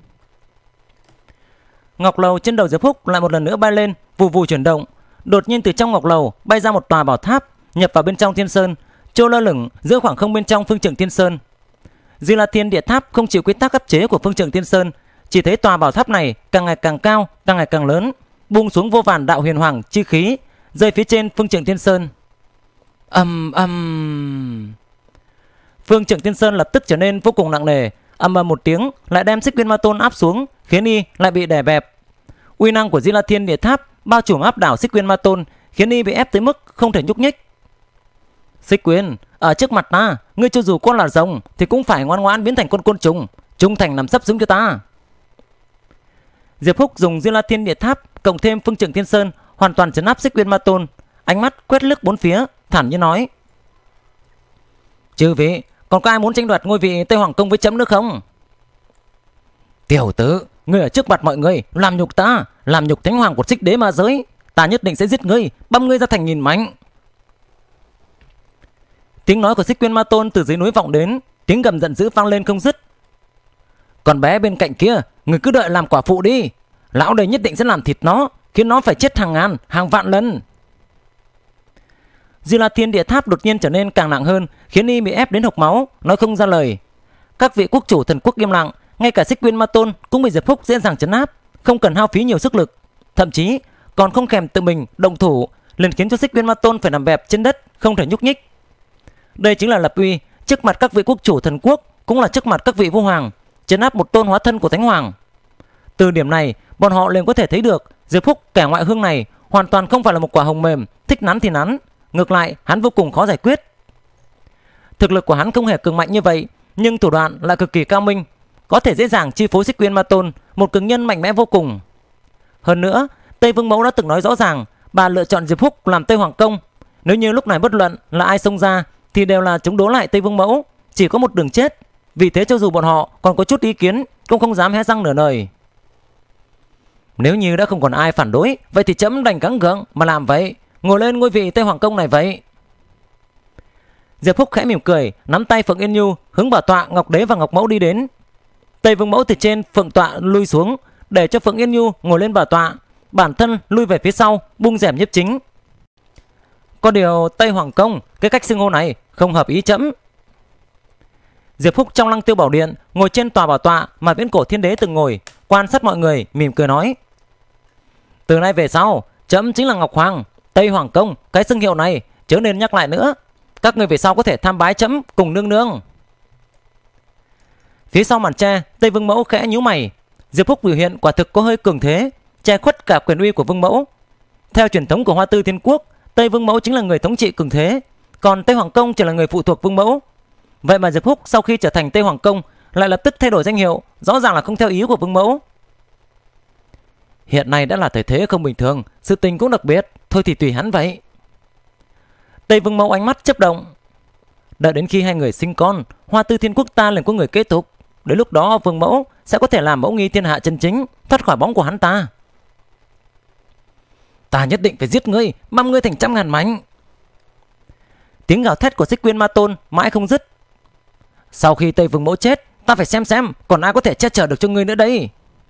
Ngọc Lầu trên đầu Diệp Húc lại một lần nữa bay lên, vù vù chuyển động. Đột nhiên từ trong Ngọc Lầu bay ra một tòa bảo tháp, nhập vào bên trong Tiên Sơn, trôi lơ lửng giữa khoảng không bên trong phương trưởng Tiên Sơn. Di La Thiên Địa Tháp không chịu quy tắc áp chế của phương trưởng Tiên Sơn, chỉ thấy tòa bảo tháp này càng ngày càng cao, càng ngày càng lớn, buông xuống vô vàn đạo huyền hoàng chi khí, rơi phía trên phương trưởng Tiên Sơn. Phương trưởng Tiên Sơn lập tức trở nên vô cùng nặng nề, ầm ầm một tiếng lại đem Xích Uyên Ma Tôn áp xuống, khiến y lại bị đè bẹp. Uy năng của Di La Thiên Địa Tháp bao trùm áp đảo Xích Uyên Ma Tôn, khiến y bị ép tới mức không thể nhúc nhích. Xích Uyên, ở trước mặt ta, ngươi cho dù con là rồng thì cũng phải ngoan ngoãn biến thành con côn trùng, trung thành nằm sấp xuống cho ta. Diệp Húc dùng Di La Thiên Địa Tháp cộng thêm phương trưởng Tiên Sơn hoàn toàn trấn áp Xích Uyên Ma Tôn, ánh mắt quét lướt bốn phía, thản nhiên nói: chư vị, còn có ai muốn tranh đoạt ngôi vị Tây Hoàng Công với chấm nữa không? Tiểu tử, ngươi ở trước mặt mọi người làm nhục ta, làm nhục Thánh Hoàng của Xích Đế Ma Giới, ta nhất định sẽ giết ngươi, băm ngươi ra thành nghìn mảnh. Tiếng nói của Xích Quyên Ma Tôn từ dưới núi vọng đến, tiếng gầm giận dữ vang lên không dứt. Con bé bên cạnh kia, người cứ đợi làm quả phụ đi. Lão đây nhất định sẽ làm thịt nó, khiến nó phải chết hàng ngàn, hàng vạn lần. Diêu La Thiên Địa Tháp đột nhiên trở nên càng nặng hơn, khiến y bị ép đến hộc máu, nói không ra lời. Các vị quốc chủ thần quốc im lặng, ngay cả Xích Quyên Ma Tôn cũng bị Diệp Phúc dễ dàng trấn áp, không cần hao phí nhiều sức lực, thậm chí còn không thèm tự mình động thủ, liền khiến cho Xích Quyên Ma Tôn phải nằm bẹp trên đất, không thể nhúc nhích. Đây chính là lập uy trước mặt các vị quốc chủ thần quốc, cũng là trước mặt các vị vua hoàng, trấn áp một tôn hóa thân của Thánh Hoàng. Từ điểm này, bọn họ liền có thể thấy được Diệp Phúc kẻ ngoại hương này hoàn toàn không phải là một quả hồng mềm, thích nắn thì nắn, ngược lại hắn vô cùng khó giải quyết. Thực lực của hắn không hề cường mạnh như vậy, nhưng thủ đoạn lại cực kỳ cao minh, có thể dễ dàng chi phối Xích Quyên Ma Tôn, một cường nhân mạnh mẽ vô cùng. Hơn nữa, Tây Vương Mẫu đã từng nói rõ ràng, bà lựa chọn Diệp Phúc làm Tây Hoàng Công. Nếu như lúc này bất luận là ai xông ra thì đều là chống đối lại Tây Vương Mẫu, chỉ có một đường chết. Vì thế cho dù bọn họ còn có chút ý kiến, cũng không dám hé răng nửa lời. Nếu như đã không còn ai phản đối, vậy thì chấm đành gắng gượng mà làm vậy, ngồi lên ngôi vị Tây Hoàng Công này vậy. Diệp Phúc khẽ mỉm cười, nắm tay Phượng Yên Nhu hướng bảo tọa Ngọc Đế và Ngọc Mẫu đi đến. Tây Vương Mẫu từ trên phượng tọa lui xuống, để cho Phượng Yên Nhu ngồi lên bảo tọa, bản thân lui về phía sau, bung rèm nhiếp chính. Có điều Tây Hoàng Công, cái cách xưng hô này không hợp ý chấm. Diệp Phúc trong Lăng Tiêu Bảo Điện ngồi trên tòa bảo tọa mà Viễn Cổ Thiên Đế từng ngồi, quan sát mọi người, mỉm cười nói: từ nay về sau, chấm chính là Ngọc Hoàng. Tây Hoàng Công, cái xưng hiệu này chớ nên nhắc lại nữa. Các người về sau có thể tham bái chấm cùng nương nương. Phía sau màn tre, Tây Vương Mẫu khẽ nhíu mày. Diệp Phúc biểu hiện quả thực có hơi cường thế, che khuất cả quyền uy của Vương Mẫu. Theo truyền thống của Hoa Tư Thiên Quốc, Tây Vương Mẫu chính là người thống trị cường thế, còn Tây Hoàng Công chỉ là người phụ thuộc Vương Mẫu. Vậy mà Diệp Phúc sau khi trở thành Tây Hoàng Công lại lập tức thay đổi danh hiệu, rõ ràng là không theo ý của Vương Mẫu. Hiện nay đã là thời thế không bình thường, sự tình cũng đặc biệt, thôi thì tùy hắn vậy. Tây Vương Mẫu ánh mắt chớp động. Đợi đến khi hai người sinh con, Hoa Tư Thiên Quốc ta liền có người kế tục. Đến lúc đó Vương Mẫu sẽ có thể làm mẫu nghi thiên hạ chân chính, thoát khỏi bóng của hắn ta. Ta nhất định phải giết ngươi, băm ngươi thành trăm ngàn mảnh. Tiếng gào thét của Xích Quyên Ma Tôn mãi không dứt. Sau khi Tây Vương Mẫu chết, ta phải xem còn ai có thể che chở được cho ngươi nữa đây.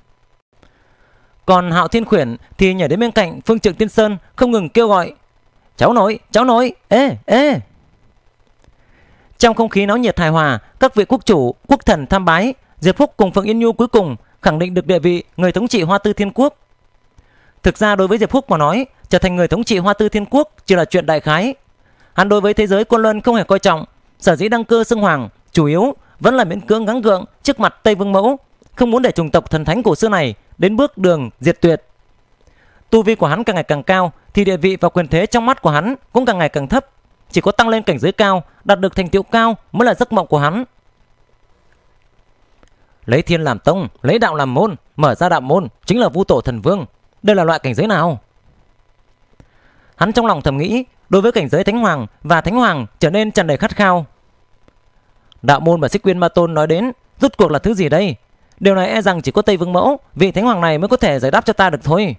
Còn Hạo Thiên Khuyển thì nhảy đến bên cạnh Phương Trượng Tiên Sơn, không ngừng kêu gọi: cháu nội, ê. Trong không khí náo nhiệt hài hòa, các vị quốc chủ, quốc thần tham bái. Diệp Phúc cùng Phượng Yên Nhu cuối cùng khẳng định được địa vị người thống trị Hoa Tư Thiên Quốc. Thực ra đối với Diệp Phúc mà nói, trở thành người thống trị Hoa Tư Thiên Quốc chỉ là chuyện đại khái. Hắn đối với thế giới Côn Luân không hề coi trọng, sở dĩ đăng cơ xưng hoàng chủ yếu vẫn là miễn cưỡng gắng gượng trước mặt Tây Vương Mẫu, không muốn để chủng tộc thần thánh cổ xưa này đến bước đường diệt tuyệt. Tu vi của hắn càng ngày càng cao thì địa vị và quyền thế trong mắt của hắn cũng càng ngày càng thấp. Chỉ có tăng lên cảnh giới cao, đạt được thành tựu cao mới là giấc mộng của hắn. Lấy thiên làm tông, lấy đạo làm môn, mở ra đạo môn chính là Vu Tổ Thần Vương. Đây là loại cảnh giới nào? Hắn trong lòng thầm nghĩ, đối với cảnh giới Thánh Hoàng và Thánh Hoàng trở nên tràn đầy khát khao. Đạo môn mà Xích Quyên Ma Tôn nói đến rốt cuộc là thứ gì đây? Điều này e rằng chỉ có Tây Vương Mẫu, vị Thánh Hoàng này mới có thể giải đáp cho ta được thôi.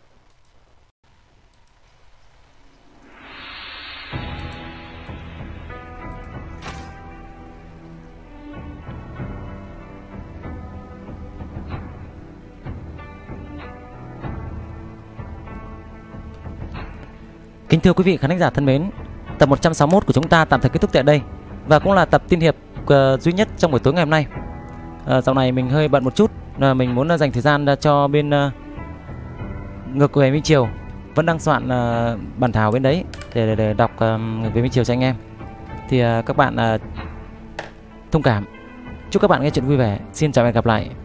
Kính thưa quý vị khán giả thân mến, tập 161 của chúng ta tạm thời kết thúc tại đây, và cũng là tập tiên hiệp duy nhất trong buổi tối ngày hôm nay. Dạo này mình hơi bận một chút, mình muốn dành thời gian cho bên Ngược về Minh Triều, vẫn đang soạn bản thảo bên đấy để đọc Ngược về Minh Triều cho anh em. Thì các bạn thông cảm. Chúc các bạn nghe chuyện vui vẻ. Xin chào và hẹn gặp lại.